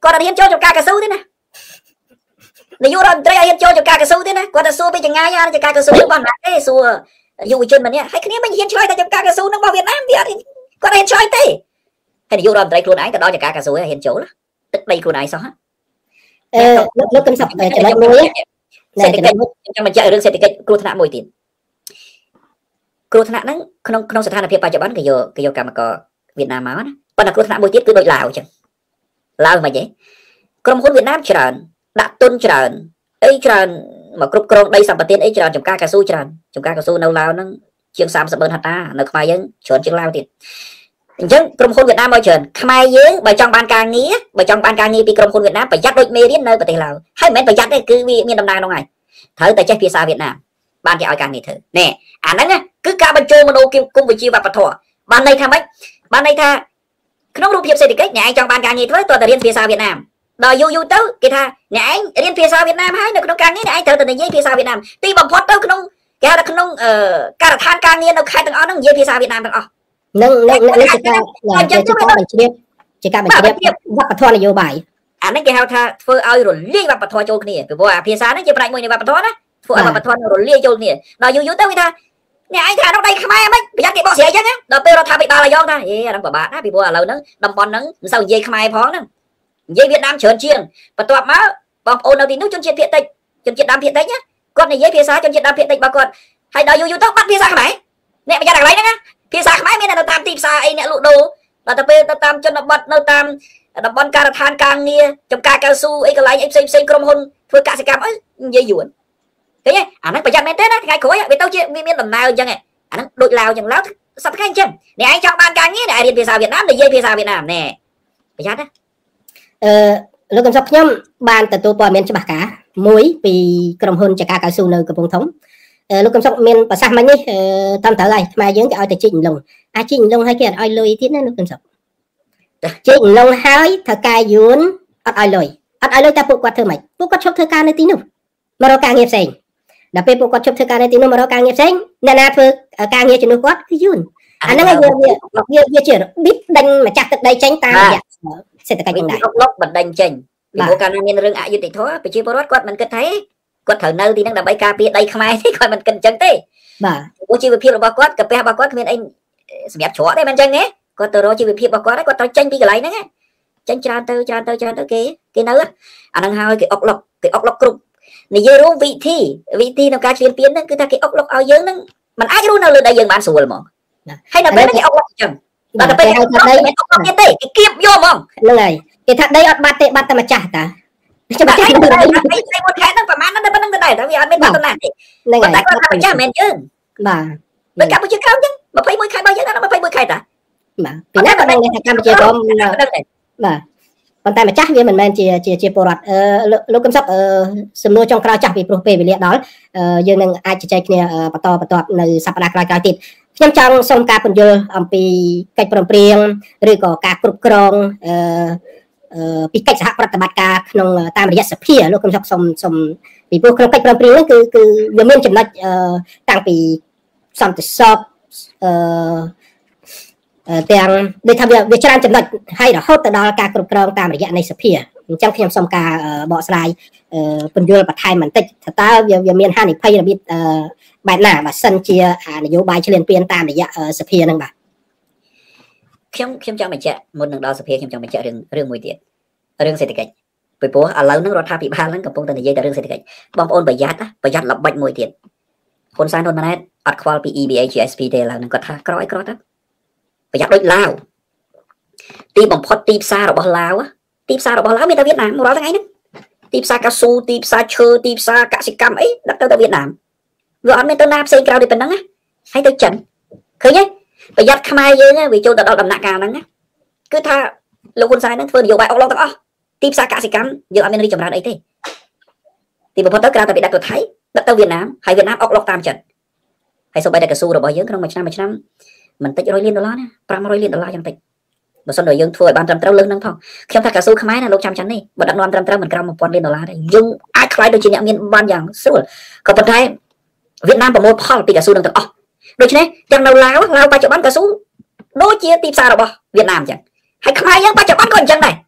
គាត់រៀនចូលចំការកស៊ូទេណានាយករដ្ឋមន្ត្រីឲ្យរៀនចូលចំការកស៊ូទេណាគាត់ទៅសួរពីចងាយអាចំការកស៊ូរបស់ណាទេសួរយុវជនម្នាក់ហើយគ្នាមិនហ៊ានឆ្លើយតែចំការកស៊ូនឹងរបស់វៀតណាមវាអត់គាត់ហ៊ានឆ្លើយទេហើយនាយករដ្ឋមន្ត្រីខ្លួនឯងទៅដល់ចំការកស៊ូហើយហ៊ានចូលទឹកដីខ្លួនឯងសោះអឺលោកកឹមសុខចំណុចមួយសេដ្ឋកិច្ចខ្ញុំបញ្ជាក់រឿងសេដ្ឋកិច្ចគ្រោះថ្នាក់មួយទៀតគ្រោះថ្នាក់ហ្នឹងក្នុងក្នុងស្ថានភាពបច្ចុប្បន្នគេយកគេយកកម្មករវៀតណាមមកណាប៉ុន្តែគ្រោះថ្នាក់មួយទៀតគឺដូចឡាវអញ្ចឹងឡាវមិនហីក្រុមហ៊ុនវៀតណាមច្រើនដាក់ទុនច្រើនអីច្រើនមកគ្រប់គ្រងដីសម្បត្តិអីច្រើនចំការកស៊ូច្រើនចំការកស៊ូនៅឡាវហ្នឹងជាងសាមសិបម៉ឺនហិកតានៅខ្មែរយើងច្រើនជាងឡាវទៀតអញ្ចឹងក្រុមហ៊ុនវៀតណាមមកច្រើនខ្មែរយើងបើចង់បានការងារបើចង់បានការងារពីក្រុមហ៊ុនវៀតណាមប្រយ័ត្នដូចមេរៀននៅប្រទេសឡាវហើយមិនមែនប្រយ័ត្នទេគឺវាមានដំណើរនោះហើយត្រូវតែចេះភាសាវៀតណាមបានគេឲ្យការងារធ្វើណែអាហ្នឹងគឺការបញ្ចូលមនោគមវិជ្ជាវប្បធម៌បានន័យថាម៉េចបានន័យថាក្នុងរូបភាពសេដ្ឋកិច្ចអ្នកឯងចង់បានការងារធ្វើតើតើរៀនភាសាវៀតណាមដល់យូរយូរទៅគេថាអ្នកឯងរៀនភាសាវៀតណាមហើយនៅក្នុងការងារអ្នកឯងត្រូវតែនិយាយភាសាវៀតណាមទីបំផុតទៅក្នុងគេហៅថាក្នុងការដ្ឋានការងារនៅខេត្តទាំងអស់ហ្នឹងនិយាយភាសាវៀតណាមទាំងអស់នឹងនឹងនេះជាការជាការបញ្ជ្រាបជាការបញ្ជ្រាបវប្បធម៌នយោបាយអានេះគេហៅថាធ្វើឲ្យរលាយវប្បធម៌ចូលគ្នាពីព្រោះអាភាសាហ្នឹងជាផ្នែកមួយនៃវប្បធម៌ណាធ្វើឲ្យវប្បធម៌រលាយចូលគ្នាដល់យូរយូរទៅគេថាអ្នកឯងថានៅដីខ្មែរហ្មងប្រយ័ត្នគេបកស្រាយអញ្ចឹងដល់ពេលរដ្ឋាភិបាលឲ្យយកថាអេអាហ្នឹងពិបាកណាពីព្រោះឥឡូវហ្នឹងតំបន់ហ្នឹងមិនសូវនិយាយខ្មែរផងហ្នឹងនិយាយវៀតណាមច្រើនជាងបន្ទាប់មកបងប្អូននៅទីនោះជនជាតិភាគតិចជនជាតិដើមភាគតិចគាត់និយាយភាសាជនជាតិដើមភាគតិចរបស់គាត់ហើយដល់យូរយូរទៅបាត់ភាសាខ្មែរអ្នកប្រយ័ត្នកន្លែងហ្នឹងភាសាខ្មែរមាននៅតាមទីផ្សារអីអ្នកលក់ដូរដល់ទៅពេលទៅតាមជនបទនៅតាមតំបន់ការដ្ឋានការងារចំការកៅស៊ូអីកន្លែងអីផ្សេងផ្សេងក្រុមហ៊ុនធ្វើកសិកម្មអីនិយាយយួនឃើញទេអាហ្នឹងប្រយ័ត្នមែនទេណាថ្ងៃក្រោយវាទៅជាវាមានដំណើរអញ្ចឹងអាហ្នឹងដូចឡាវអញ្ចឹងឡាវសប្តាហ៍អញ្ចឹងអ្នកឯងចង់បានការងារអ្នកឯងរៀនភាសាវៀតណាមនិយាយភាសាវៀតណាមណែប្រយ័ត្នណាអឺលោកកឹមសុខខ្ញុំបានទទួលព័ត៌មានច្បាស់ការមួយពីក្រុមហ៊ុនចការកៅស៊ូនៅកំពង់ធំលោកកឹមសុខមានប្រសាសន៍មិញនេះតាមត្រូវហើយខ្មែរយើងគេឲ្យតែជីកលងអាជីកលងហើយគេអត់ឲ្យលុយទៀតណាលោកកឹមសុខជីកលងហើយធ្វើការយួនអត់ឲ្យលុយអត់ឲ្យលុយតែពួកគាត់ធ្វើម៉េចពួកគាត់ឈប់ធ្វើការនៅទីនោះមករកការងារផ្សេងដល់ពេលពួកគាត់ឈប់ធ្វើការនៅទីនោះមករកការងារផ្សេងអ្នកណាធ្វើការងារជំនួសគាត់គឺយួនអាហ្នឹងវាវាវាជារបៀបដេញម្ចាស់ទឹកដីចេញតាមរយៈសេដ្ឋកិច្ចហ្នឹងដែរលុបបណ្ដេញចេញពីព្រោះកាលណាមានរឿងអយុត្តិធម៌ប្រជាពលរដ្ឋគាត់មិនគិតថាគាត់ត្រូវនៅទីហ្នឹងដើម្បីការពារដីខ្មែរទេគាត់មិនគិតអញ្ចឹងទេបាទព្រោះជីវភាពរបស់គាត់កាពះរបស់គាត់គ្មានអីសម្រាប់ច្រកទេមិនអញ្ចឹងទេគាត់ទៅរកជីវភាពរបស់គាត់គាត់ត្រូវចេញពីកន្លែងហ្នឹងចេញច្រើនទៅច្រើនទៅច្រើនទៅគេគេនៅអាហ្នឹងហើយគេអុកលុកគេអុកលុកគ្រប់និយាយរួមវិធីវិធីក្នុងការឈ្លានពានហ្នឹងគឺថាគេអុកលុកឲ្យយើងហ្នឹងមិនអាចរស់នៅលើដីយើងបានស្រួលហ្មងហើយនៅពេលហ្នឹងគេអុកលុកអញ្ចឹងដល់ទៅពេលគេអុកលុកមិនអុកលុកទៀតទេគេគៀបយកហ្មងហ្នឹងហើយគេថាដីអត់បាត់ទេបាត់តែម្ចាស់តាចាំតែដីដីមួយខែហ្នឹងប្រហែលហ្នឹងតែប៉ុណ្្នឹងទៅដែរតែវាអត់មានបាត់ណាទេហ្នឹងហើយតែគាត់ថាម្ចាស់មិនមែនយើងបាទបើកម្ពុជាក្រោមអញ្ចឹងยี่สิบเอ็ดខែរបស់យើងហ្នឹងยี่สิบเอ็ดខែតាបាទពីណាក៏ដឹងថាកម្ពុជាក្រោមបាទប៉ុន្តែម្ចាស់វាមិនមែនជាជាជាពលរដ្ឋអឺលោកកឹមសុខអឺសំណួរចុងក្រោយចាស់ពីព្រោះពេលវេលាដល់យើងនឹងអាចជជែកគ្នាបន្តបន្តនៅសប្តាហ៍ក្រោយៗទៀតខ្ញុំចង់សូមការពន្យល់អំពីកិច្ចព្រមព្រៀងឬក៏ការគ្រប់គ្រងអឺពីកិច្ចសហប្រតិបត្តិការក្នុងតាមរយៈសភាលោកកឹមសុខសូមសូមពីព្រោះក្នុងកិច្ចព្រមព្រៀងហ្នឹងគឺគឺវាមានចំណុចតាំងពីសន្តិសុខអឺទាំងដូចថាវាច្រើនចំណុចហើយរហូតទៅដល់ការគ្រប់គ្រងតាមរយៈនៃសភាអញ្ចឹងខ្ញុំសូមការបកស្រាយពន្យល់បន្ថែមបន្តិចថាតើវាមានហានិភ័យរបៀបបែបណាបើសិនជានយោបាយឈ្លានពានតាមរយៈសភាហ្នឹងបាទខ្ញុំខ្ញុំចង់បញ្ជាក់មុននឹងដល់សភាខ្ញុំចង់បញ្ជាក់រឿងរឿងមួយទៀតរឿងសេដ្ឋកិច្ចពីព្រោះឥឡូវហ្នឹងរដ្ឋាភិបាលហ្នឹងកំពុងតែនិយាយតែរឿងសេដ្ឋកិច្ចបងប្អូនប្រយ័ត្នប្រយ័ត្នល្បិចមួយទៀតហ៊ុនសែនហ៊ុនម៉ាណែតអត់ខ្វល់ពី E B A G S P ទេឥឡូវហ្នឹងគាត់ថាក្រោយក្រោយទៅប្រយ័ត្នដូចឡាវទីបំផុតទីផ្សាររបស់ឡាវទីផ្សាររបស់ឡាវមានតែវៀតណាមរាល់ថ្ងៃហ្នឹងទីផ្សារកៅស៊ូទីផ្សារឈើទីផ្សារកសិកម្មអីដឹកទៅតែវៀតណាមវាអត់មានទៅណាផ្សេងក្រៅពីប៉ុណ្ណឹងណាហើយទៅចិនឃើញទេប្រយ័ត្នខ្មែរយើងវាចូលទៅដល់ដំណាក់កាលហ្នឹងគឺថាលោកហ៊ុនសែនហ្នឹងធ្វើនយោបាយអុកឡុកទាំងអស់ទីផ្សារកសិកម្មយើងអត់មានរីកចម្រើនអីទេទីបំផុតទៅក្រៅតែពីដឹកទៅថៃដឹកទៅវៀតណាមហើយវៀតណាមអុកឡុកតាមចិនហើយសូម្បីតែកស៊ូរបស់យើងក្នុងមួយឆ្នាំមួយឆ្នាំមិនតិចរយលានដុល្លារណាប្រាំរយលានដុល្លារយ៉ាងតិចបើសិនតែយើងធ្វើឲ្យបានត្រឹមត្រូវលើសហ្នឹងផងខ្ញុំថាកស៊ូខ្មែរណាលោកចាំចាំនេះបើដឹកនាំត្រឹមត្រូវមិនក្រោមone thousandលានដុល្លារទេយើងអាចខ្លាយទៅជាអ្នកមានបានយ៉ាងស្រួលក៏ប៉ុន្តែវៀតណាមប្រមូលផលពីកស៊ូនឹងទាំងអស់ដូច្នេះទាំងនៅឡាវឡាវបច្ចុប្បន្នកស៊ូដូចជាទីផ្សាររបស់វៀតណាមអញ្ចឹងហើយខ្មែរយើងបច្ចុប្បន្នក៏អញ្ចឹងដែរ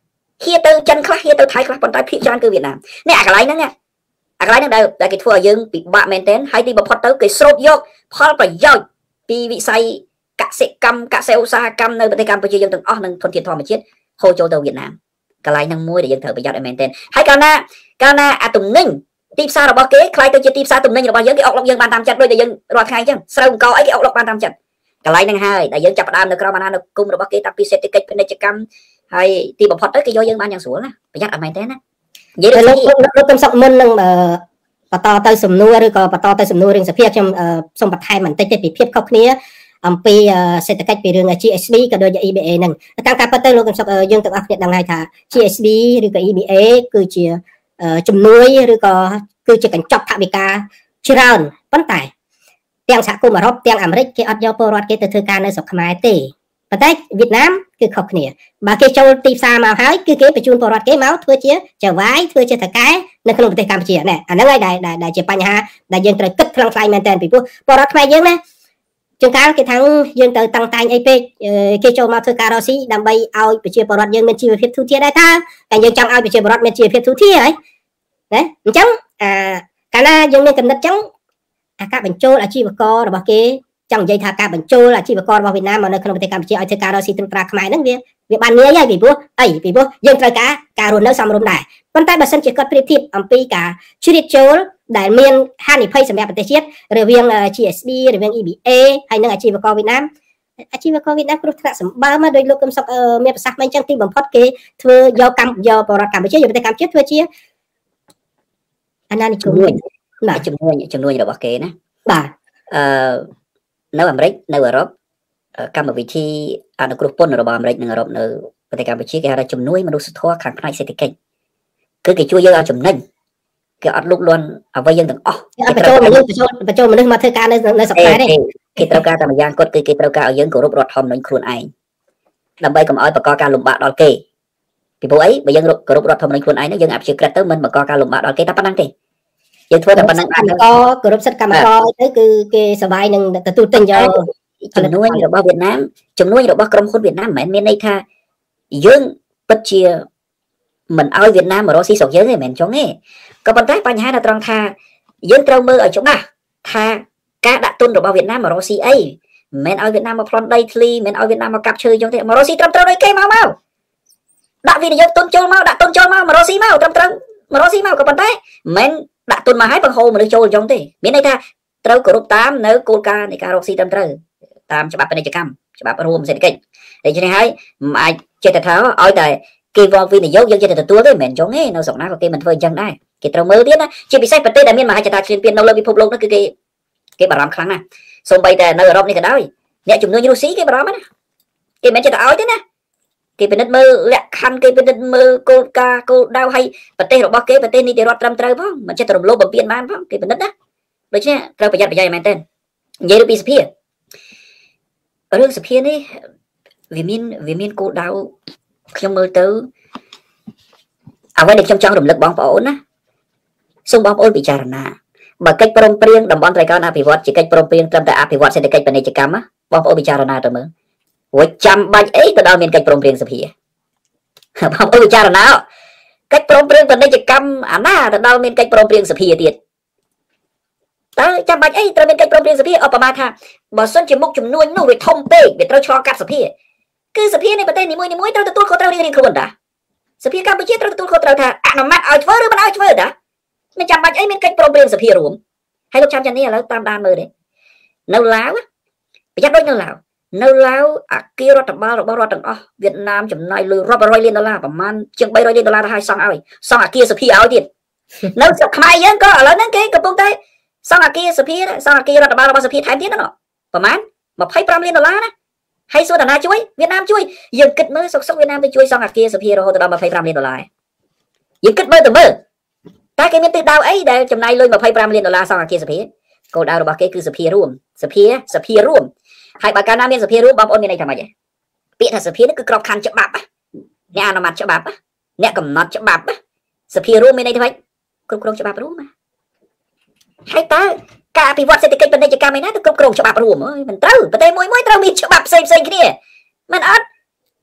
ហៀទៅចិនខ្លះហៀទៅថៃខ្លះប៉ុន្តែភាគច្រើនគឺវៀតណាមនេះអាកន្លែងហ្នឹងអាកន្លែងហ្នឹងដែលដែលគេធ្វើឲ្យយើងពិបាកមែនទែនហើយទីបំផុតទៅគេស្រូបយកផលប្រយោជន៍ពីវិស័យកសិកម្មកសិឧស្សាហកម្មនៅប្រទេសកម្ពុជាយើងទាំងអស់នឹងធនធានធម្មជាតិហូរចូលទៅវៀតណាមកន្លែងហ្នឹងមួយដែលយើងត្រូវប្រយ័ត្នឲ្យមែនទែនហើយកាលណាកាលណាអាទំនិញទីផ្សាររបស់គេខ្លាយទៅជាទីផ្សារទំនិញរបស់យើងគេអុកលុកយើងបានតាមចិត្តដូចដែលយើងរាល់ថ្ងៃអញ្ចឹងស្រូវអង្គអីគេអុកលុកបានតាមចិត្តកន្លែងហ្នឹងហើយដែលយើងចាប់ផ្ដើមនៅក្រោមអាណានិគមរបស់គេតាំងពីសេដ្ឋកិច្ចពាណិជ្ជកម្មហើយទីបំផុតទៅគេយកយើងបានយ៉ាងស្រួលណាប្រយ័ត្នអត់មែនទេណានិយាយទៅលោកលោកកំសុកមុននឹងបន្តទៅសំណួរឬក៏បន្តទៅសំណួររឿងសភាខ្ញុំសូមបន្ថែមបន្តិចទៅពីភាពខុសគ្នាអំពីសេដ្ឋកិច្ចពីរឿង G S B ក៏ដូចជា E B A ហ្នឹងតាមការពិតទៅលោកកំសុកយើងទាំងអស់គ្នាដឹងហើយថា G S B ឬក៏ E B A គឺជាជំនួយឬក៏គឺជាកញ្ចប់ថវិកាច្រើនប៉ុន្តែទាំងសហគមន៍អឺរ៉ុបទាំងអាមេរិកគេអត់យកពលរដ្ឋគេទៅធ្វើការនៅស្រុកខ្មែរទេប៉ុន្តែវៀតណាមគឺខុសគ្នាបើគេចូលទីផ្សារមកហើយគឺគេបញ្ជូនពលរដ្ឋគេមកធ្វើជាចៅហ្វាយធ្វើជាថៅកែនៅក្នុងប្រទេសកម្ពុជាណែអាហ្នឹងហើយដែលដែលជាបញ្ហាដែលយើងត្រូវគិតខ្លាំងខ្លាយមែនតើពីព្រោះពលរដ្ឋខ្មែរយើងណាជួនកាលគេថាយើងទៅតាំងតែងអីពេកគេចូលមកធ្វើការរកស៊ីដើម្បីឲ្យប្រជាពលរដ្ឋយើងមានជីវភាពទូធាដែរតើតែយើងចង់ឲ្យប្រជាពលរដ្ឋមានជីវភាពទូធាហើយណាអញ្ចឹងអាកាលណាយើងមានកំណត់អញ្ចឹងអាការបញ្ចូលអាជីវកររបស់គេចង់និយាយថាការបញ្ចូលអាជីវកររបស់វៀតណាមមកនៅក្នុងប្រទេសកម្ពុជាឲ្យធ្វើការរកស៊ីត្រឹមត្រូវខ្មែរហ្នឹងវាវាបានងាយហើយពីព្រោះអីពីព្រោះយើងត្រូវការការរស់នៅសមរម្យដែរប៉ុន្តែបើសិនជាគាត់ប្រៀបធៀបអំពីការជ្រៀតចូលដែលមានហានិភ័យសម្រាប់ប្រទេសជាតិរវាង G S B រវាង E B A ហើយនិងអាជីវករវៀតណាមអាជីវករវៀតណាមគ្រោះថ្នាក់សម្បើមដោយលោកកឹមសុខមានប្រសាសន៍មិនអញ្ចឹងទីបំផុតគេធ្វើយកកម្មយកបរដ្ឋកម្ពុជាយកប្រទេសកម្ពុជាធ្វើជាអាណានិគមបាទជំនួយជំនួយរបស់គេណាបាទអឺនៅអាមេរិកនៅអឺរ៉ុបកម្មវិធីអនុគ្រោះពន្ធរបស់អាមេរិកនិងអឺរ៉ុបនៅប្រទេសកម្ពុជាគេហៅថាជំនួយមនុស្សធម៌ខាងផ្នែកសេដ្ឋកិច្ចគឺគេជួយយើងឲ្យចំណេញគេអត់លុកលន់អ្វីយើងទាំងអស់គេបញ្ចូលមនុស្សបញ្ចូលមនុស្សមកធ្វើការនៅនៅស្រុកខ្មែរទេគេត្រូវការតែម្យ៉ាងគាត់គឺគេត្រូវការឲ្យយើងគោរពរដ្ឋធម្មនុញ្ញខ្លួនឯងដើម្បីកុំឲ្យបង្កការលំបាកដល់គេពីព្រោះអីបើយើងគោរពរដ្ឋធម្មនុញ្ញខ្លួនឯងហ្នឹងយើងអភិជាក្រិតទៅមិនបង្កការលំបាកដល់គេតែប៉ុណ្ណឹងទេយើងធ្វើតែប៉ុណ្្នឹងបានក៏គោរពសិទ្ធិកម្មករទៅគឺគេសบายនឹងទទួលទិញយកជំនួយរបស់វៀតណាមជំនួយរបស់ក្រុមហ៊ុនវៀតណាមមិនមែនមានន័យថាយើងពិតជាមិនឲ្យវៀតណាមមករកស៊ីស្រុកយើងទេមិនមែនចឹងទេក៏ប៉ុន្តែបញ្ហានៅត្រង់ថាយើងត្រូវមើលឲ្យច្បាស់ថាការដាក់ទុនរបស់វៀតណាមមករកស៊ីអីមិនមែនឲ្យវៀតណាមមកប្លន់ដីធ្លីមិនមែនឲ្យវៀតណាមមកកាប់ឈើចឹងទេមករកស៊ីត្រឹមត្រូវដោយគេមកមកដាក់វិនិយោគទុនចូលមកដាក់ទុនចូលមកមករកស៊ីមកត្រឹមត្រូវមករកស៊ីមកក៏ប៉ុន្តែមិនដាក់ទុនមកឲ្យបង្ហូរមនុស្សចូលអញ្ចឹងទេមានន័យថាត្រូវគោរពតាមនៅគោលការណ៍នៃការរកស៊ីត្រឹមត្រូវតាមច្បាប់ពាណិជ្ជកម្មច្បាប់រួមសេដ្ឋកិច្ចដូច្នេះហើយមិនអាចចេះតែថាឲ្យតែគេវល់វិនិយោគយើងចេះតែទទួលទេមិនមែនអញ្ចឹងទេនៅស្រុកណាក៏គេមិនធ្វើអញ្ចឹងដែរគេត្រូវមើលទៀតណាជាពិសេសប្រទេសដែលមានមហាចតាឈ្លានពាននៅលើពិភពលោកនោះគឺគេគេបារម្ភខ្លាំងណាស់សូម្បីតែនៅអឺរ៉ុបនេះក៏ដោយអ្នកជំនួយរុស្ស៊ីគេបារម្ភណាគេមិនចេះតែឲ្យទេណាគេពិនិត្យមើលលក្ខខណ្ឌគេពិនិត្យមើលគោលការណ៍គោលដៅឲ្យប្រទេសរបស់គេប្រទេសនីតិរដ្ឋត្រឹមត្រូវផងមិនចេះតែរំលោភបំពានបានផងគេពិនិត្យណាដូច្នេះត្រូវប្រយ័ត្នប្រយែងមែនទែននិយាយពីសភារឿងសភានេះវាមានវាមានគោលដៅខ្ញុំមើលទៅអ្វីដែលខ្ញុំចង់រំលឹកបងប្អូនណាសូមបងប្អូនពិចារណាបើកិច្ចព្រមព្រៀងតំបន់ត្រីកោណអភិវឌ្ឍជាកិច្ចព្រមព្រៀងត្រឹមតែអភិវឌ្ឍសេដ្ឋកិច្ចពាណិជ្ជកម្មបងប្អូនពិចារណាទៅមើលរួចចាំបាច់អីទៅដល់មានកិច្ចព្រមព្រៀងសភាបងប្អូនពិចារណាកិច្ចព្រមព្រៀងពាណិជ្ជកម្មអាណាទៅដល់មានកិច្ចព្រមព្រៀងសភាទៀតតើចាំបាច់អីត្រូវមានកិច្ចព្រមព្រៀងសភាឧបមាថាបើសិនជាមុខចំនួននោះវាធំពេកវាត្រូវឆ្លងកាត់សភាគឺសភានៃប្រទេសនីមួយៗត្រូវទទួលខុសត្រូវរៀងៗខ្លួនតាសភាកម្ពុជាត្រូវទទួលខុសត្រូវថាអនុម័តឲ្យធ្វើឬមិនឲ្យធ្វើតាមិនចាំបាច់អីមានកិច្ចព្រមព្រៀងសភារួមហើយលោកចាំចាន់នេះឥឡូវតាមដានមើលទេនៅឡាវប្រយ័ត្នដូចនៅឡាវនៅឡាវអគាររដ្ឋបាលរបស់រដ្ឋទាំងអស់វៀតណាមចំណាយលុយរាប់រយលានដុល្លារប្រមាណជាងបីរយលានដុល្លារទៅឲ្យសង់ឲ្យសង់អគារសភាឲ្យទៀតនៅស្រុកខ្មែរយើងក៏ឥឡូវហ្នឹងគេកំពុងតែសង់អគារសភាសង់អគាររដ្ឋបាលរបស់សភាថែមទៀតណាប្រមាណម្ភៃប្រាំលានដុល្លារណាហើយសួរតាណាជួយវៀតណាមជួយយើងគិតមើលសុកសុកវៀតណាមទៅជួយសង់អគារសភារហូតដល់ម្ភៃប្រាំលានដុល្លារយើងគិតមើលទៅមើលតែគេមានទិសដៅអីដែលចំណាយលុយម្ភៃប្រាំលានដុល្លារសង់អគារសភាគោលដៅរបស់គេគឺសភារួមសភាសភារួមហើយបើកាលណាមានសភារួមបងប្អូនមានន័យថាម៉េចពាក្យថាសភានេះគឺក្របខ័ណ្ឌច្បាប់អ្នកអនុម័តច្បាប់អ្នកកំណត់ច្បាប់សភារួមមានន័យថាម៉េចគ្រប់គ្រងច្បាប់រួមហើយតើការអភិវឌ្ឍសេដ្ឋកិច្ចពាណិជ្ជកម្មឯណាទៅគ្រប់គ្រងច្បាប់រួមអើយមិនត្រូវប្រទេសមួយមួយត្រូវមានច្បាប់ផ្សេងផ្សេងគ្នាមិនអត់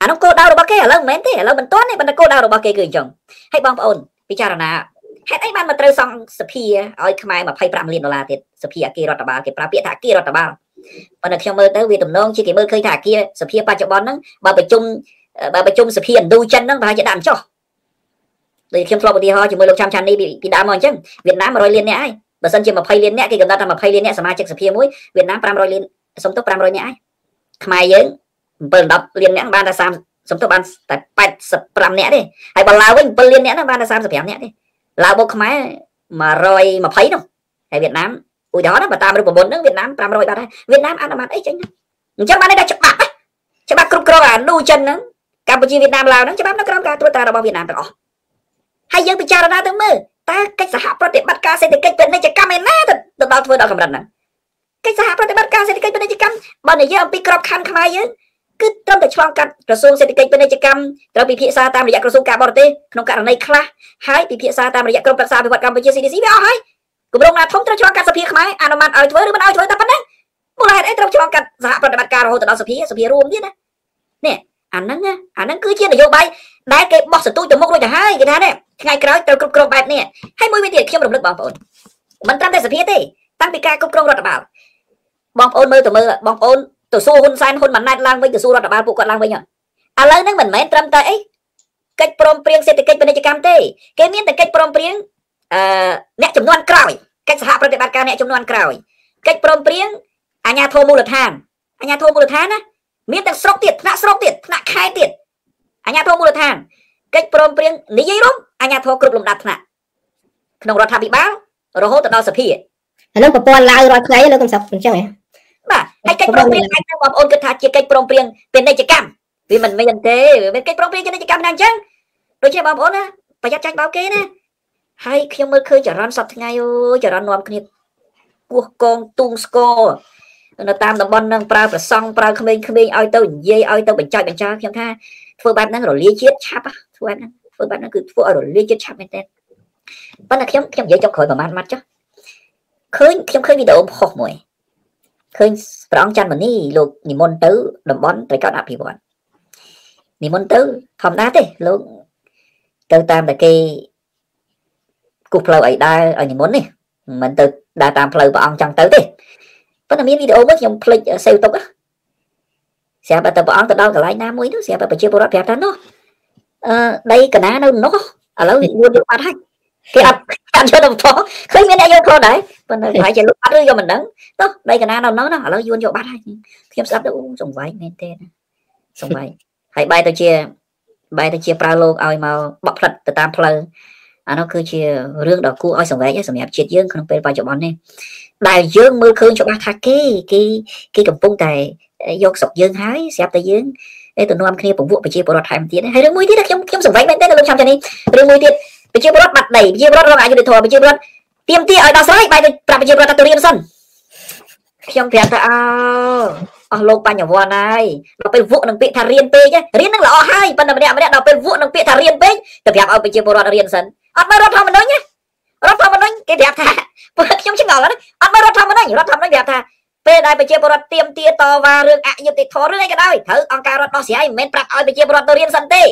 អានោះគោលដៅរបស់គេឥឡូវមិនមែនទេឥឡូវមិនទាន់ទេប៉ុន្តែគោលដៅរបស់គេគឺអញ្ចឹងហើយបងប្អូនពិចារណាហេតុអីបានមកត្រូវសង់សភាឲ្យខ្មែរยี่สิบห้าលានដុល្លារទៀតសភាអគាររដ្ឋបាលគេប្រើពាក្យថាអគាររដ្ឋបាលប៉ុន្តែខ្ញុំមើលទៅវាទំនងជាគេមើលឃើញថាអគារសភាបច្ចុប្បន្នហ្នឹងបើប្រជុំបើប្រជុំសភាឥណ្ឌូចិនហ្នឹងប្រហែលជាដាក់ចុះដូចខ្ញុំធ្លាប់ឧទាហរណ៍ជាមួយលោកចាំឆាន់នេះពីដើមមកអញ្ចឹងវៀតណាមone hundredលាននាក់ហើយបើសិនជាยี่สิบលាននាក់គេកំណត់ថាยี่สิบលាននាក់សមាជិកសភាមួយវៀតណាមfive hundredលានសុំទៅfive hundredនាក់ហើយខ្មែរយើងseven tenលាននាក់បានតែthirtyសុំទៅបានតែeighty-fiveនាក់ទេហើយបើឡាវវិញsevenលាននាក់ហ្នឹងបានតែthirty-fiveនាក់ទេឡាវមកខ្មែរone hundred twentyនោះហើយវៀតណាមឧទាហរណ៍ណាបើតាមរូបមន្តហ្នឹងវៀតណាមfive hundredបាត់ហើយវៀតណាមអនុម័តអីចេញអញ្ចឹងបានតែច្បាប់ច្បាប់គ្រប់គ្រងអានូចិនហ្នឹងកម្ពុជាវៀតណាមឡាវហ្នឹងច្បាប់នៅក្រោមការត្រួតត្រារបស់វៀតណាមទាំងអស់ហើយយើងពិចារណាទៅមើលតើកិច្ចសហប្រតិបត្តិការសេដ្ឋកិច្ចពាណិជ្ជកម្មឯណាទៅដល់ធ្វើដល់កម្រិតហ្នឹងកិច្ចសហប្រតិបត្តិការសេដ្ឋកិច្ចពាណិជ្ជកម្មបើនិយាយអំពីក្របខ័ណ្ឌខ្មែរយើងគឺត្រឹមតែឆ្លងកាត់ក្រសួងសេដ្ឋកិច្ចពាណិជ្ជកម្មត្រូវពិភាក្សាតាមរយៈក្រសួងការបរទេសក្នុងករណីខ្លះហើយពិភាក្សាតាមរយៈក្រុមប្រឹក្សាអភិវឌ្ឍកម្ពុជា C D C វាអស់ហើយគម្រោងណាធំត្រូវឆ្លងកាត់សភាខ្មែរអនុម័តឲ្យធ្វើឬមិនឲ្យធ្វើតែប៉ុណ្ណឹងមូលហេតុអីត្រូវឆ្លងកាត់សហប្រតិបត្តិការរហូតដល់សភាសភារួមទៀតណានេះអាហ្នឹងអាហ្នឹងគឺជានយោបាយដែលគេបោះសន្ទូចទៅមុខរួចទៅហើយគេថានេះថ្ងៃក្រោយត្រូវគ្រប់គ្រងបែបនេះហើយមួយវិញទៀតខ្ញុំរំលឹកបងប្អូនមិនត្រឹមតែសភាទេតាំងពីការគ្រប់គ្រងរដ្ឋបាលបងប្អូនមើលទៅមើលបងប្អូនទៅសួរហ៊ុនសែនហ៊ុនម៉ាណែតឡើងវិញទៅសួររដ្ឋបាលពួកគាត់ឡើងវិញឥឡូវហ្នឹងមិនមែនត្រឹមតែអីកិច្ចព្រមព្រៀងសេដ្ឋកិច្ចពាណិជ្ជកម្មទេគេមានតែកិច្ចព្រមព្រៀងអឺអ្នកចំនួនក្រោយកិច្ចសហប្រតិបត្តិការអ្នកចំនួនក្រោយកិច្ចព្រមព្រៀងអាជ្ញាធរមូលដ្ឋានអាជ្ញាធរមូលដ្ឋានណាមានទាំងស្រុកទៀតថ្នាក់ស្រុកទៀតថ្នាក់ខេត្តទៀតអាជ្ញាធរមូលដ្ឋានកិច្ចព្រមព្រៀងនិយាយរួមអាជ្ញាធរគ្រប់លំដាប់ថ្នាក់ក្នុងរដ្ឋាភិបាលរហូតដល់សភាអាហ្នឹងប្រព័ន្ធឡាវរាល់ថ្ងៃលើកំសត់អញ្ចឹងហ៎បាទហើយកិច្ចព្រមព្រៀងហ្នឹងបងប្អូនគិតថាជាកិច្ចព្រមព្រៀងពាណិជ្ជកម្មវាមិនមែនទេវាកិច្ចព្រមព្រៀងពាណិជ្ជកម្មណាអញ្ចឹងដូចជាបងប្អូនណាប្រយ័ត្នចាញ់បោកគេណាហើយខ្ញុំមើលឃើញចរន្តសប្តាហ៍ថ្ងៃអូចរន្តនាំគ្នាគោះកងទូងស្គរនៅតាមតំបន់ហ្នឹងប្រើប្រសង់ប្រើក្មេងៗឲ្យទៅនិយាយឲ្យទៅបញ្ចុចបញ្ចើខ្ញុំថាធ្វើបែបហ្នឹងរលាយជាតិឆាប់ធ្វើបែបហ្នឹងធ្វើបែបហ្នឹងគឺធ្វើឲ្យរលាយជាតិឆាប់មែនទេប៉ុន្តែខ្ញុំខ្ញុំនិយាយចុះក្រោយប្រហែលម៉ាត់ចុះឃើញខ្ញុំឃើញវីដេអូផុសមួយឃើញព្រះអង្គច័ន្ទមនីលោកនិមន្តទៅតំបន់ត្រីកោណអភិវឌ្ឍនិមន្តទៅធម្មតាទេលោកទៅតាមតែគេគូសផ្លូវអីដែរឲ្យនិមន្តនេះមិនទៅដើរតាមផ្លូវព្រះអង្គចង់ទៅទេប៉ុន្តែមានវីដេអូមួយខ្ញុំភ្លេចសេវទុកស្រាប់តែព្រះអង្គទៅដល់កន្លែងណាមួយនោះស្រាប់តែប្រជាពលរដ្ឋប្រាប់ថានោះអឺដីកណានៅនោះឥឡូវយួនយកបាត់ហើយគេអត់អត់យកទៅផងឃើញមានអ្នកយកផងដែរប៉ុន្តែប្រហែលជាលុបបាត់ឬក៏មិនដឹងទៅដីកណានៅនោះណាឥឡូវយួនយកបាត់ហើយខ្ញុំស្ដាប់ទៅអូសង្វែងមែនទេណាសង្វែងហើយបែរទៅជាបែរទៅជាប្រើលោកឲ្យមកបក់ផ្លិតទៅតាមផ្លូវអានោះគឺជារឿងដ៏គួរឲ្យសង្វេគសម្រាប់ជាតិយើងក្នុងពេលបច្ចុប្បន្ននេះដែលយើងមើលឃើញច្បាស់ថាគេគេគេកំពុងតែយកស្រុកយើងហើយស្រាប់តែយើងទៅនាំគ្នាពង្វក់ប្រជាពលរដ្ឋថែមទៀតហើយរឿងមួយទៀតខ្ញុំខ្ញុំសង្វេគមែនទេលោកចាំចានេះរឿងមួយទៀតប្រជាពលរដ្ឋបាត់ដីប្រជាពលរដ្ឋរងអយុត្តិធម៌ប្រជាពលរដ្ឋទាមទារឲ្យដោះស្រាយបែរទៅប្រាប់ប្រជាពលរដ្ឋទៅរៀនសិនខ្ញុំប្រាប់ថាអើអស់លោកបញ្ញវន្តហើយដល់ពេលវក់នឹងពាក្យថារៀនពេករៀននឹងល្អហើយប៉ុន្តែម្នាក់ម្នាក់ដល់ពេលវក់នឹងពាក្យថារៀនពេកទៅប្រាប់ឲ្យប្រជាពលរដ្ឋរៀនសិនអត់មើលរដ្ឋធម្មនុញ្ញរដ្ឋធម្មនុញ្ញគេប្រាប់ថាខ្ញុំឆ្ងល់ណាអត់មើលរដ្ឋធម្មនុញ្ញរដ្ឋធម្មនុញ្ញប្រាប់ថាពេលដែលប្រជាពលរដ្ឋទាមទារតវ៉ារឿងអយុត្តិធម៌រឿងអីក៏ដោយត្រូវអង្គការរដ្ឋដោះស្រាយមិនមែនប្រាប់ឲ្យប្រជាពលរដ្ឋទៅរៀនសិនទេ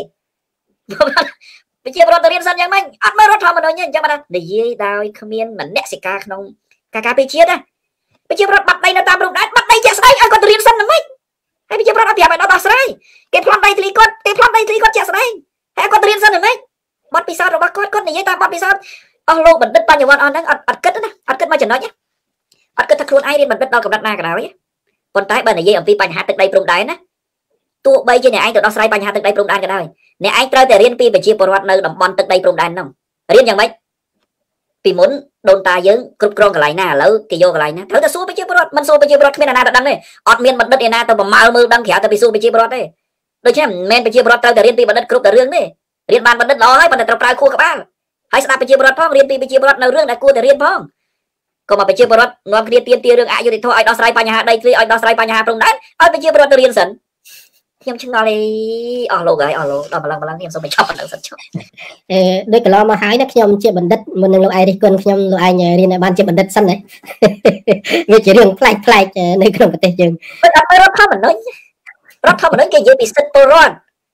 ប្រជាពលរដ្ឋទៅរៀនសិនយ៉ាងម៉េចអត់មើលរដ្ឋធម្មនុញ្ញទេអញ្ចឹងបាទនិយាយដោយគ្មានមនសិការក្នុងការការពារជាតិណាប្រជាពលរដ្ឋបាត់ដីនៅតាមព្រំដែនបាត់ដីជាក់ស្ដែងឲ្យគាត់ទៅរៀនសិនមិនហើយប្រជាពលរដ្ឋអត់ប្រាប់ឲ្យដោះស្រាយគេប្លន់ដីធ្លីគាត់គេប្លន់ដីធ្លីគាត់ជាក់ស្ដែងហើយគាត់ទៅរៀនសិនមិនបទពិសោធន៍របស់គាត់គាត់និយាយតាមបទពិសោធន៍អស់លោកបណ្ឌិតបញ្ញវន្តអស់ហ្នឹងអត់អត់គិតណាអត់គិតមកចំណុចអត់គិតថាខ្លួនឯងរៀនបណ្ឌិតដល់កម្រិតណាក៏ដោយប៉ុន្តែបើនិយាយអំពីបញ្ហាទឹកដីព្រំដែនណាទោះបីជាអ្នកឯងទៅដោះស្រាយបញ្ហាទឹកដីព្រំដែនក៏ដោយអ្នកឯងត្រូវតែរៀនពីប្រជាពលរដ្ឋនៅតំបន់ទឹកដីព្រំដែនហ្នឹងរៀនយ៉ាងម៉េចពីមុនដូនតាយើងគ្រប់គ្រងកន្លែងណាឥឡូវគេយកកន្លែងណាត្រូវតែសួរប្រជាពលរដ្ឋមិនសួរប្រជាពលរដ្ឋគ្មានអ្នកណាទៅដឹងទេអត់មានបណ្ឌិតឯណាទៅប្រមាលមើលដឹងក្រៅតែពីសួរប្រជាពលរដ្ឋទេដូច្នេះមិនមែនប្រជាពលរដ្ឋត្រូវតែរៀនពីបណ្ឌិតគ្រប់តែរឿងទេរៀនបានបណ្ឌិតល្អហើយប៉ុន្តែត្រូវប្រើខួរក្បាលហើយស្ដាប់ប្រជាពលរដ្ឋផងរៀនពីប្រជាពលរដ្ឋនៅរឿងដែលគួរតែរៀនផងក៏មកប្រជាពលរដ្ឋនាំគ្នាទៀមទារឿងអយុត្តិធម៌ឲ្យដោះស្រាយបញ្ហាដីធ្លីឲ្យដោះស្រាយបញ្ហាព្រំដែនឲ្យប្រជាពលរដ្ឋទៅរៀនសិនខ្ញុំឆ្ងល់អីអស់លោកហើយអស់លោកដល់ម្លឹងម្លឹងខ្ញុំសូមបញ្ចប់ប៉ុណ្ណឹងសិនចុះអឺដូចកន្លងមកហើយណាខ្ញុំជាបណ្ឌិតមុននឹងលោកឯងរិះគន់ខ្ញុំលោកឯងរៀនឲ្យបានជាបណ្ឌិតសិនណាវាជារឿងប្លែកប្លែកនៅក្នុងប្រទេសយើងមិនអត់រដ្ឋធម្មនុញ្ញរដ្ឋធម្មនុញ្ញគេនិយាយពីសិទ្ធិពលរដ្ឋ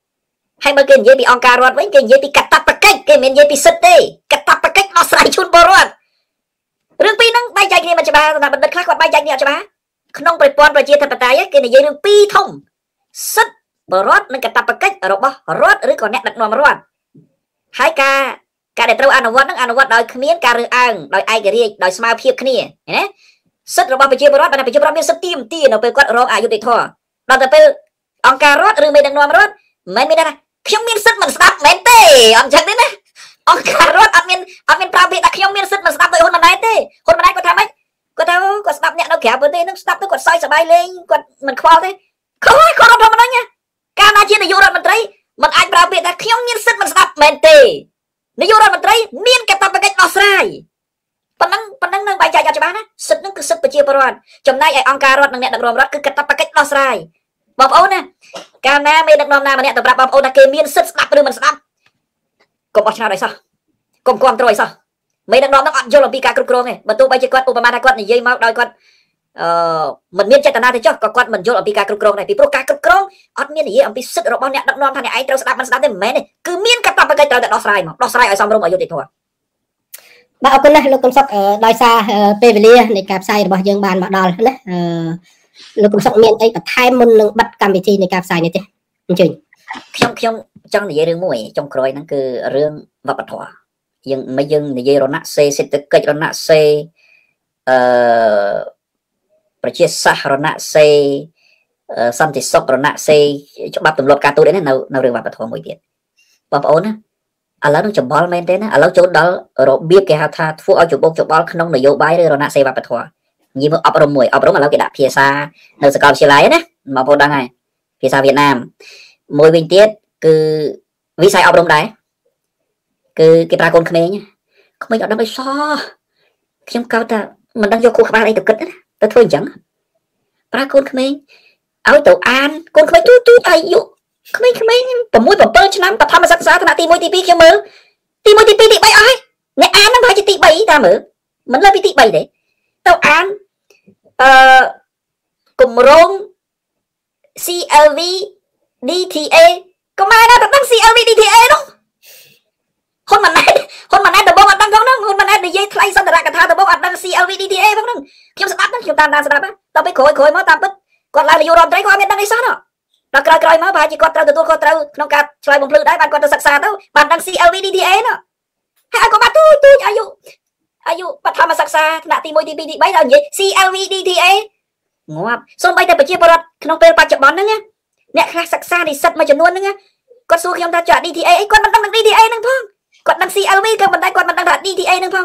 ហើយបើគេនិយាយពីអង្គការរដ្ឋវិញគេនិយាយពីកតបកិច្ចគេមិននិយាយពីសិទ្ធិទេកតបកិច្ចដោះស្រាយជូនពលរដ្ឋរឿងពីរហ្នឹងបែកចែកគ្នាមិនច្បាស់តែបណ្ឌិតខ្លះគាត់បែកចែកគ្នាអត់ច្បាស់ក្នុងប្រព័ន្ធប្រជាធិបតេយ្យគេនិយាយរឿងពីរធំសិទ្ធិពលរដ្ឋនិងកតបកិច្ចរបស់រដ្ឋឬក៏អ្នកដឹកនាំរដ្ឋហើយការការដែលត្រូវអនុវត្តនឹងអនុវត្តដោយគ្មានការរើសអើងដោយឯករាជ្យដោយស្មើភាពគ្នាណាសិទ្ធិរបស់ប្រជាពលរដ្ឋបានប្រជាពលរដ្ឋមានសិទ្ធិទាមទារនៅពេលគាត់រងអយុត្តិធម៌ដល់ទៅពេលអង្គការរដ្ឋឬមេដឹកនាំរដ្ឋមិនមានថាខ្ញុំមានសិទ្ធិមិនស្ដាប់មែនទេអត់ចឹងទេណាអង្គការរដ្ឋអត់មានអត់មានប្រើពាក្យថាខ្ញុំមានសិទ្ធិមិនស្ដាប់ដោយហ៊ុនម៉ាណែតទេហ៊ុនម៉ាណែតគាត់ថាម៉េចគាត់ថាគាត់ស្ដាប់អ្នកនៅក្រៅប្រទេសនឹងស្ដាប់ទៅគាត់សើចសប្បាយលេងគាត់មិនខ្វល់ទេខុសហើយគាត់រដ្ឋធម្មនុញ្ញកាលណាជានាយករដ្ឋមន្ត្រីមិនអាចប្រើពាក្យថាខ្ញុំមានសិទ្ធិមិនស្ដាប់មែនទេនាយករដ្ឋមន្ត្រីមានកាតព្វកិច្ចដោះស្រាយប៉ុណ្ណឹងប៉ុណ្ណឹងនឹងបែងចែកអត់ច្បាស់ណាសិទ្ធិនឹងគឺសិទ្ធិប្រជាពលរដ្ឋចំណែកឯអង្គការរដ្ឋនិងអ្នកដឹកនាំរដ្ឋគឺកាតព្វកិច្ចដោះស្រាយបងប្អូនណាកាលណាមេដឹកនាំណាម្នាក់ទៅប្រាប់បងប្អូនថាគេមានសិទ្ធិស្ដាប់ឬមិនស្ដាប់កុំបោះឆ្នោតឲ្យសោះកុំគាំទ្រឲ្យសោះមេដឹកនាំនឹងអត់យល់អំពីការគ្រប់គ្រងទេបើទោះបីជាគាត់ឧបមាថាគាត់និយាយមកដោយគាត់អឺមិនមានចេតនាទេចុះក៏គាត់មិនយល់អំពីការគ្រប់គ្រងដែរពីព្រោះការគ្រប់គ្រងអត់មាននិយាយអំពីសិទ្ធិរបស់អ្នកដឹកនាំថាអ្នកឯងត្រូវស្ដាប់មិនស្ដាប់ទេមិនមែនទេគឺមានកាតព្វកិច្ចត្រូវតែដោះស្រាយមកដោះស្រាយឲ្យសមរម្យអយុត្តិធម៌បាទអរគុណណាស់លោកកឹមសុខដោយសារពេលវេលានៃការផ្សាយរបស់យើងបានមកដល់ណាអឺលោកកឹមសុខមានអីបន្ថែមមុននឹងបិទកម្មវិធីនៃការផ្សាយនេះទេអញ្ជើញខ្ញុំខ្ញុំចង់និយាយរឿងមួយចុងក្រោយហ្នឹងគឺរឿងវប្បធម៌យើងមិនយើងនិយាយរណសេរីសេដ្ឋកិច្ចរណសេរីអឺប្រជាសាស្ត្ររណសេរីសន្តិសុខរណសេរីច្បាប់ទម្លាប់ការទូតនេះនៅនៅរឿងវប្បធម៌មួយទៀតបងប្អូនណាឥឡូវនឹងច្បល់មែនទេណាឥឡូវចូលដល់របៀបគេហៅថាធ្វើឲ្យច្បុកច្បល់ក្នុងនយោបាយឬរណសេរីវប្បធម៌និយាយមកអប់រំមួយអប់រំឥឡូវគេដាក់ភាសានៅសាកលវិទ្យាល័យណាបងប្អូនដឹងហើយភាសាវៀតណាមមួយវិញទៀតគឺវិស័យអប់រំដែរគឺគេប្រើកូនក្មេងក្មេងអត់ដឹងអីសោះខ្ញុំកោតថាមិនដឹងយកគូក្បាលអីទៅគិតណាទៅធ្វើអញ្ចឹងប្រើកូនក្មេងឲ្យទៅអានកូនក្មេងទូទូអាយុក្មេងក្មេង៦ 7ឆ្នាំបឋមសិក្សាថ្នាក់ទី1ទី2ខ្ញុំមើលទី1ទី2ទី3អស់ហើយអ្នកអានហ្នឹងប្រហែលជាទី3តាមមើលមិនលើពីទី3ទេទៅអានអឺគម្រោង ซี แอล วี ดี ที เอ ក៏មកដល់ទៅដឹង ซี แอล วี ดี ที เอ នោះហ៊ុនម៉ាណែតហ៊ុនម៉ាណែតដំបងអត់ដឹងផងហ្នឹងហ៊ុនម៉ាណែតនិយាយថ្លៃសន្ទរកថាដំបងអត់ដឹង ซี แอล วี ดี ที เอ ផងហ្នឹងខ្ញុំស្ដាប់ហ្នឹងខ្ញុំតាមដានស្ដាប់ទៅពេលក្រោយក្រោយមកតាមពិតគាត់ឡើងនាយករដ្ឋមន្ត្រីគាត់អត់មានដឹងអីសោះដល់ក្រោយក្រោយមកប្រហែលជាគាត់ត្រូវទទួលខុសត្រូវក្នុងការឆ្លើយបំភ្លឺដែរបានគាត់ទៅសិក្សាទៅបានដឹង ซี แอล วี ดี ที เอ នោះហើយឲ្យគាត់មកទូទូអាយុអាយុបឋមសិក្សាថ្នាក់ទី1ទី2ទី3ដល់និយាយ ซี แอล วี ดี ที เอ ងាប់សូម្បីតែប្រជាពលរដ្ឋក្នុងពេលបច្ចុប្បន្នហ្នឹងអ្នកខ្លះសិក្សានិស្សិតមួយចំនួនហ្នឹងគាត់សួរខ្ញុំថាចុះ ดี ที เอ អីគាត់មិនដឹងនឹង ดี ที เอ ហ្នឹងផងគាត់ដឹង ซี แอล วี ក៏មិនដែរគាត់មិនដឹងថា ดี ที เอ ហ្នឹងផង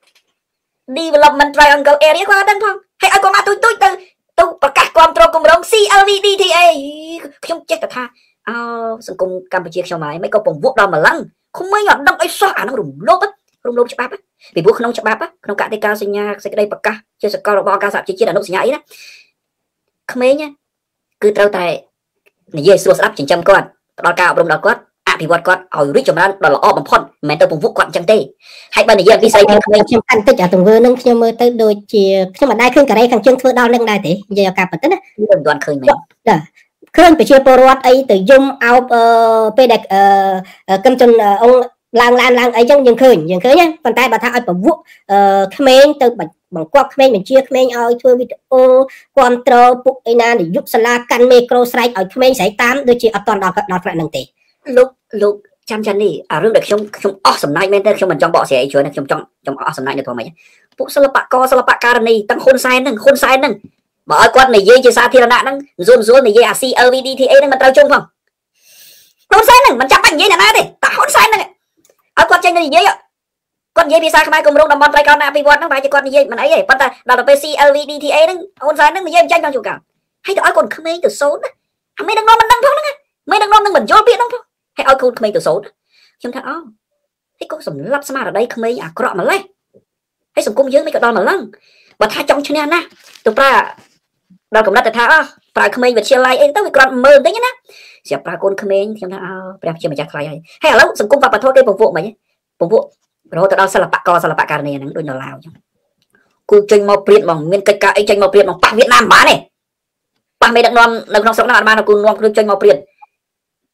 Development Triangle Area គាត់អត់ដឹងផងហើយឲ្យគាត់មកទូចទូចទៅទៅប្រកាសគ្រប់គ្រងគម្រោង ซี แอล วี ดี ที เอ ខ្ញុំចេះតែថាអោសង្គមកម្ពុជាខ្ញុំហើយមិនក៏ពង្វក់ដល់ម្លឹងខ្ញុំមិនអត់ដឹងអីសោះអាហ្នឹងរំលោភរំលោភច្បាប់ពីព្រោះក្នុងច្បាប់ក្នុងកតិកាសញ្ញាសេចក្តីប្រកាសជាសកលរបស់អង្គការសហជីវជាតិអនុសញ្ញាអីណាក្មេងគឺត្រូវតែនិយាយស្រួលស្ដាប់ចិញ្ចឹមគាត់ផ្ដល់ការអប់រំដល់គាត់អភិវឌ្ឍគាត់ឲ្យរីកចម្រើនដល់ល្អបំផុតមិនមែនទៅពង្វក់គាត់អញ្ចឹងទេហើយបើនិយាយវិស័យពីក្មេងខ្ញុំកាន់តិចអាទង្វើនឹងខ្ញុំមើលទៅដូចជាខ្ញុំមិនដែរឃើញកូរ៉េខាងជើងធ្វើដល់នឹងដែរទេនិយាយឲ្យការពិតណាមិនទាន់ឃើញមែនចាឃើញប្រជាពលរដ្ឋអីទៅយំអោបពេលដែលគឹមចុនអង្គឡើងឡានឡើងអីចឹងយើងឃើញយើងឃើញណាប៉ុន្តែបើថាឲ្យពង្វក់ក្មេងទៅបង្គាប់ក្មេងបញ្ជាក្មេងឲ្យធ្វើវីដេអូគាំទ្រពុកអីណានិយុសាលាកាន់មេក្រូស្រែកឲ្យក្មេងស្រែកតាមដូចជាអត់តន់ដល់ដល់ថ្នាក់ហ្នឹងទេលោកលោកចាំចាំនេះអារឿងដែលខ្ញុំខ្ញុំអស់សំណាញ់មែនទេខ្ញុំមិនចង់បកស្រាយអីច្រើនខ្ញុំចង់ចង់អស់សំណាញ់នៅធម្មតាពួកសិល្បករសិល្បករនីទាំងហ៊ុនសែនហ្នឹងហ៊ុនសែនហ្នឹងបើឲ្យគាត់និយាយជាសាធារណៈហ្នឹងស៊ូនស៊ូននិយាយអា ซี แอล วี ดี ที เอ ហ្នឹងមិនត្រូវជុំផងហ៊ុនសែនហ្នឹងមិនចាំបាច់និយាយអ្នកណាទេតែហ៊ុនសែនហ្នឹងឲ្យគាត់ចេញទៅនិយាយគាត់និយាយភាសាខ្មែរគម្រោងតំបន់ត្រៃកោណអភិវឌ្ឍហ្នឹងប្រហែលជាគាត់និយាយមិនអីទេប៉ុន្តែដល់ទៅពេល ซี แอล วี ดี ที เอ ហ្នឹងហ៊ុនសែនហ្នឹងនិយាយមិនចាញ់ក្នុងជួរកាលហើយទៅឲ្យកូនក្មេងទៅសូត្រណាអាមេដឹកនាំមិនដឹងផងហ្នឹងមេដឹកនាំនឹងមិនយល់ពាក្យហ្នឹងផងហើយឲ្យកូនក្មេងទៅសូត្រខ្ញុំថាអូហើយក៏សម្លាប់ស្មារតីក្មេងអាក្រក់ម្លេះហើយសង្គមយើងមិនក៏ដល់ម្លឹងបើថាចង់ឈ្នះណាទៅប្រើដល់កំណត់ទៅថាអោះប្រើក្មេងវិទ្យាល័យអីទៅវាគ្រាន់មើលបន្តិចណាស្រាប់ប្រើកូនក្មេងខ្ញុំថាអូព្រះជាម្ចាស់ថ្លៃហើយហើយឥឡូវសង្គមវប្បធម៌គេពង្វក់មិនពង្វក់រហូតទៅដល់សិល្បករសិល្បករនីហ្នឹងដូចនៅឡាវអញ្ចឹងគូចេញមកព្រៀតមកមានកិច្ចការអីចេញមកព្រៀតមកប៉ះវៀតណាមបានទេប៉ះមេដឹកនាំនៅក្នុងស្រុកហ្នឹងអត់បានគូនាំខ្លួនចេញមកព្រៀត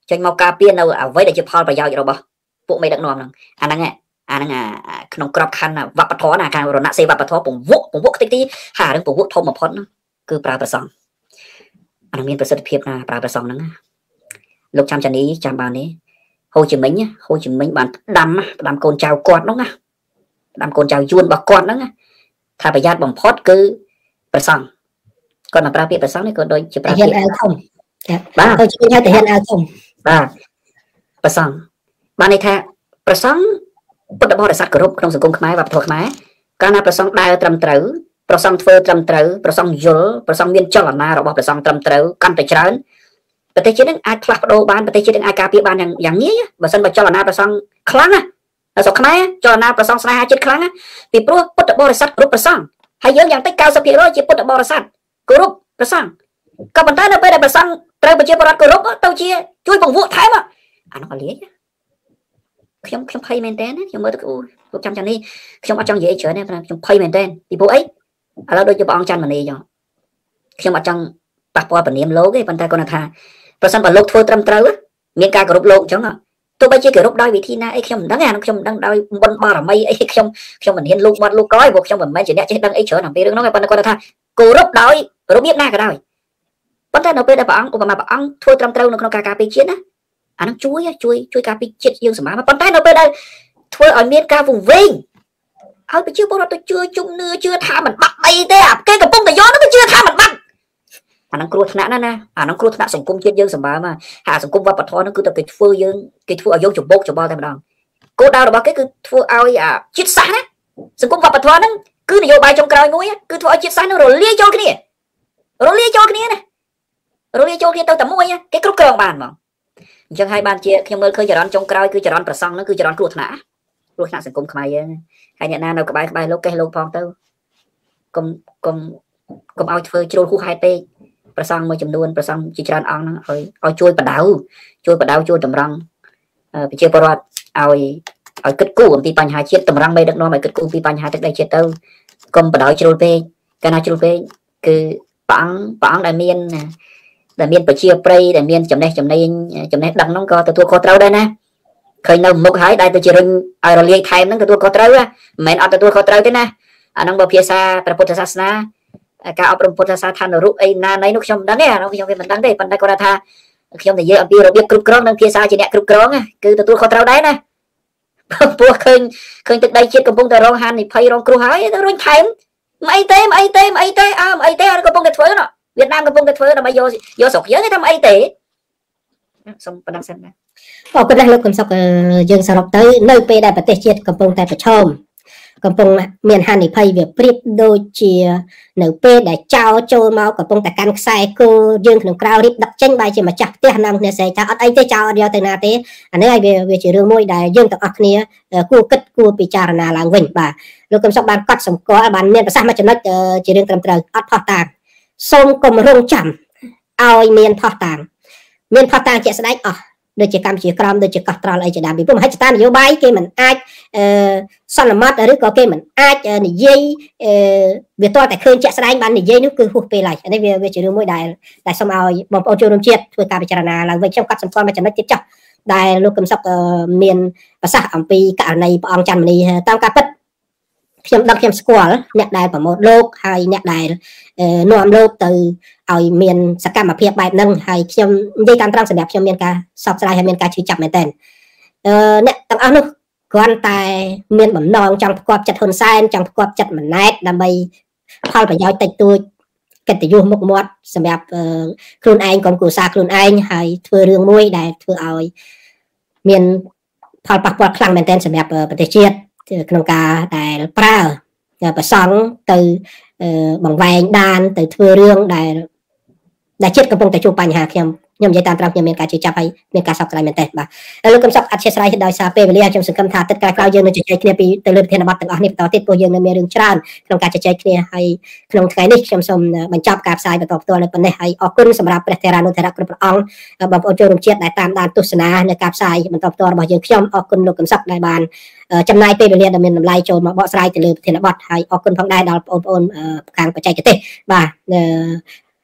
ចេញមកការពារនៅអ្វីដែលជាផលប្រយោជន៍របស់ពួកមេដឹកនាំហ្នឹងអាហ្នឹងអាហ្នឹងក្នុងក្របខ័ណ្ឌវប្បធម៌ណាការរណសេរីវប្បធម៌ពង្វក់ពង្វក់តិចទីហារឿងពង្វក់ធំបំផុតហ្នឹងគឺប្រើប្រសង់អាហ្នឹងមានប្រសិទ្ធភាពណាប្រើប្រសង់ហ្នឹងលោកចាំចានីចាំបាននេះហូជីមិញហូជីមិញបានផ្ដាំផ្ដាំកូនចៅគាត់ហ្នឹងណាផ្ដាំកូនចៅយួនរបស់គាត់ហ្នឹងថាប្រយ័ត្នបំផុតគឺប្រសង់គាត់មកប្រើពាក្យប្រសង់នេះក៏ដូចជាប្រើពាក្យអាវធំបាទហូជីមិញហៅតែហ៊ានអាវធំបាទប្រសង់បានន័យថាប្រសង់ពុទ្ធបរិស័ទគោរពក្នុងសង្គមខ្មែរវប្បធម៌ខ្មែរកាលណាប្រសង់ដើរត្រឹមត្រូវប្រសង់ធ្វើត្រឹមត្រូវប្រសង់យល់ប្រសង់មានចលនារបស់ប្រសង់ត្រឹមត្រូវកាន់តែច្រើនប្រទេសជាតិនឹងអាចផ្លាស់ប្ដូរបានប្រទេសជាតិនឹងអាចការពារបានយ៉ាងយ៉ាងងាយបើសិនបើចលនាប្រសង់ខ្លាំងណានៅស្រុកខ្មែរចលនាប្រសង់ស្នេហាជាតិខ្លាំងណាពីព្រោះពុទ្ធបរិស័ទគោរពប្រសង់ហើយយើងយ៉ាងតិច 九十ភាគរយ ជាពុទ្ធបរិស័ទគោរពប្រសង់ក៏ប៉ុន្តែនៅពេលដែលប្រសង់ត្រូវប្រជាពលរដ្ឋគោរពទៅជាជួយបង្វក់ថែមអានោះក៏លាយខ្ញុំខ្ញុំភ័យមែនតើខ្ញុំមើលទៅអូលោកចាំចាំនេះខ្ញុំអត់ចង់និយាយច្រើនទេខ្ញុំភ័យមែនតើពីព្រោះអីឥឡូវដូចជាព្រះអង្គច័ន្ទមនីចឹងខ្ញុំអត់ចង់ប៉ះពាល់ពនាមលោកទេប៉ុន្តែគាត់ថាប្រសិនបើលោកធ្វើត្រឹមត្រូវមានការគោរពលោកអញ្ចឹងទោះបីជាគោរពដោយវិធីណាអីខ្ញុំមិនដឹងអានោះខ្ញុំមិនដឹងដោយបុណ្យបារមីអីខ្ញុំខ្ញុំមិនហ៊ានលោកមាត់លោកក្រោយព្រោះខ្ញុំមិនមែនជាអ្នកចេះដឹងអីច្រើនអំពីរឿងនោះទេប៉ុន្តែគាត់ថាគោរពដោយរបៀបណាក៏ដោយប៉ុន្តែនៅពេលដែលព្រះអង្គឧបមាព្រះអង្គធ្វើត្រឹមត្រូវនៅក្នុងការការពារជាតិណាអានោះជួយជួយជួយការពារជាតិយើងសម្រាប់ប៉ុន្តែនៅពេលដែលធ្វើឲ្យមានការវង្វេងឲ្យប្រជាពលរដ្ឋទៅជឿជំនឿជឿថាមិនបាត់អីទេគេកំពុងតែយកនោះទៅជឿថាមិនបាត់អានឹងគ្រោះថ្នាក់ណាស់ណាអានឹងគ្រោះថ្នាក់សង្គមជាតិយើងសម្បើមហើយសង្គមវប្បធម៌ហ្នឹងគឺតែគេធ្វើយើងគេធ្វើឲ្យយើងច្បោកច្បល់តែម្ដងគោលដៅរបស់គេគឺធ្វើឲ្យជាតិសាសន៍ណាសង្គមវប្បធម៌ហ្នឹងគឺនយោបាយចុងក្រោយមួយគឺធ្វើឲ្យជាតិសាសន៍ហ្នឹងរលាយចូលគ្នារលាយចូលគ្នាណារលាយចូលគ្នាទៅតែមួយគេគ្រប់គ្រងបានហ្មងអញ្ចឹងហើយបានជាខ្ញុំមើលឃើញចរន្តចុងក្រោយគឺចរន្តប្រសង់ហ្នឹងគឺចរន្តគ្រោះថ្នាក់គ្រោះថ្នាក់សង្គមខ្មែរយើងហើយអ្នកណានៅក្បែរក្បែរលោកកេះលោកផងទៅកុំកុំកុំឲ្យធ្វើជ្រុលហួសហេតុពេកប្រសង់មួយចំនួនប្រសង់ជាច្រើនអង្គហ្នឹងឲ្យឲ្យជួយបដៅជួយបដៅជួយតម្រង់ប្រជាពលរដ្ឋឲ្យឲ្យគិតគូរអំពីបញ្ហាជាតិតម្រង់មេដឹកនាំឲ្យគិតគូរពីបញ្ហាទឹកដីជាតិទៅកុំបដៅជ្រុលពេកកាលណាជ្រុលពេកគឺព្រះអង្គព្រះអង្គដែលមានដែលមានប្រជាប្រិយដែលមានចំណេះចំណេញចំណេះដឹងហ្នឹងក៏ទទួលខុសត្រូវដែរណាឃើញនៅមុខហើយដែលទៅជារុញឲ្យរលាយថែមហ្នឹងទទួលខុសត្រូវមិនមែនអត់ទទួលខុសត្រូវទេណាអាហ្នឹងបើភាសាព្រះពុទ្ធសាសនាការអប់រំពុទ្ធសាសនានរុអីណាណៃនោះខ្ញុំមិនដឹងទេអានោះខ្ញុំវាមិនដឹងទេប៉ុន្តែគាត់ថាខ្ញុំនិយាយអំពីរបៀបគ្រប់គ្រងនិងភាសាជាអ្នកគ្រប់គ្រងគឺទទួលខុសត្រូវដែរណាព្រោះឃើញឃើញទឹកដីជាតិកំពុងតែរងហានិភ័យរងគ្រោះហើយទៅរុញថែមមិនអីទេមិនអីទេមិនអីទេអើមិនអីទេកំពុងតែធ្វើនោះវៀតណាមកំពុងតែធ្វើដើម្បីយកយកស្រុកយើងទេថាមិនអីទេសូមប៉ុណ្ណឹងសិនណាអរគុណណាស់លោកកឹមសុខយើងសរុបទៅនៅពេលដែលប្រទេសជាតិកំពុងតែប្រឈមកំពុងមានហានិភ័យវាប្រៀបដូចជានៅពេលដែលចោរចូលមកកំពុងតែកាន់ខ្សែគោយើងក្នុងក្រៅរៀបដឹកចេញបែរជាម្ចាស់ផ្ទះនាំគ្នាស្រែកថាអត់អីទេចោរអត់យកទៅណាទេអានេះហើយវាជារឿងមួយដែលយើងទាំងអស់គ្នាគួរគិតគួរពិចារណាឡើងវិញបាទលោកកឹមសុខបានកត់សម្គាល់បានមានប្រសាសន៍មួយចំណុចជារឿងត្រឹមត្រូវអត់ផុសតាមសូមកុំរងចាំឲ្យមានផុសតាមមានផុសតាមជាក់ស្ដែងអស់ដូចជាកម្ពុជាក្រមដូចជាកោះត្រល់អីជាដើមពីព្រោះមហិច្ឆតានយោបាយគេមិនអាចសន្មតឬក៏គេមិនអាចនិយាយវាតតែឃើញជាក់ស្ដែងបាននិយាយនោះគឺហួសពេលហើយនេះវាវាជារឿងមួយដែលដែលសូមឲ្យបងប្អូនចូលរួមជាតិធ្វើការពិចារណាឡើងវិញខ្ញុំកាត់សម្គាល់មួយចំណុចទៀតចុះដែលលោកកឹមសុខមានប្រសាសន៍អំពីករណីព្រះអង្គច័ន្ទមនីតាមការពិតខ្ញុំដឹងខ្ញុំស្គាល់អ្នកដែលប្រមូលលោកហើយអ្នកដែលនាំលោកទៅឲ្យមានសកម្មភាពបែបហ្នឹងហើយខ្ញុំនិយាយតាមត្រង់សម្រាប់ខ្ញុំមានការសោកស្ដាយហើយមានការឈឺចាប់មែនទែនអឺអ្នកទាំងអស់នោះគ្រាន់តែមានបំណងចង់ផ្គាប់ចិត្តហ៊ុនសែនចង់ផ្គាប់ចិត្តម៉ាណែតដើម្បីផលប្រយោជន៍តិចតួចកិត្តិយសមុខមាត់សម្រាប់ខ្លួនឯងក្រុមគ្រួសារខ្លួនឯងហើយធ្វើរឿងមួយដែលធ្វើឲ្យមានផលប៉ះពាល់ខ្លាំងមែនទែនសម្រាប់ប្រទេសជាតិក្នុងការដែលប្រើប្រសង់ទៅបង្វែងដានទៅធ្វើរឿងដែលដែលជាតិកំពុងតែជួបបញ្ហាខ្ញុំខ្ញុំនិយាយតាមត្រង់ខ្ញុំមានការជឿចាប់ហើយមានការសោកស្ដាយមែនទែនបាទលោកកឹមសុខអធិស្ឋានដោយសារពេលវេលាខ្ញុំសង្ឃឹមថាទឹកក្រោយៗយើងនឹងជជែកគ្នាពីទៅលើប្រធានបទទាំងអស់នេះបន្តទៀតព្រោះយើងនៅមានរឿងច្រើនក្នុងការជជែកគ្នាហើយក្នុងថ្ងៃនេះខ្ញុំសូមបញ្ចប់ការផ្សាយបន្តផ្ទាល់នៅប៉ុណ្ណេះហើយអរគុណសម្រាប់ព្រះថេរានុថេរៈគ្រប់ព្រះអង្គបងប្អូនចូលរួមជាតិដែលតាមដានទស្សនានៅការផ្សាយបន្តផ្ទាល់របស់យើងខ្ញុំអរគុណលោកកឹមសុខដែលបានចំណាយពេលវេលាដ៏មានតម្លៃចូលមកបកស្រាយទៅលើប្រធានបទហើយអរគុណផងដែរដល់បងប្អូនខាងបច្ចេកទេសបាទ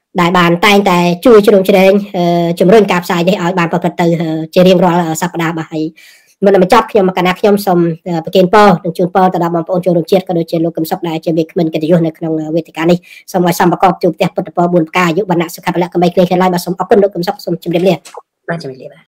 ដែលបានតែងតែជួយជ្រោមជ្រែងជំរុញការផ្សាយនេះឲ្យបានប្រព្រឹត្តទៅជារៀងរាល់សប្តាហ៍បាទហើយមិនបញ្ចប់ខ្ញុំមកកណាខ្ញុំសូមប្រគេនពរនិងជូនពរទៅដល់បងប្អូនចូលរួមជាតិក៏ដូចជាលោកកឹមសុខដែលជាមេក្មិនកិត្តិយសនៅក្នុងវេទិកានេះសូមឲ្យសម្បកបជួបផ្ទះពុទ្ធពរបួនផ្កាអាយុវណ្ណៈសុខៈពលៈកមីគ្លេខឡើយបាទសូមអរគុណលោកកឹមសុខសូមជម្រាបលាបាទជម្រាបលា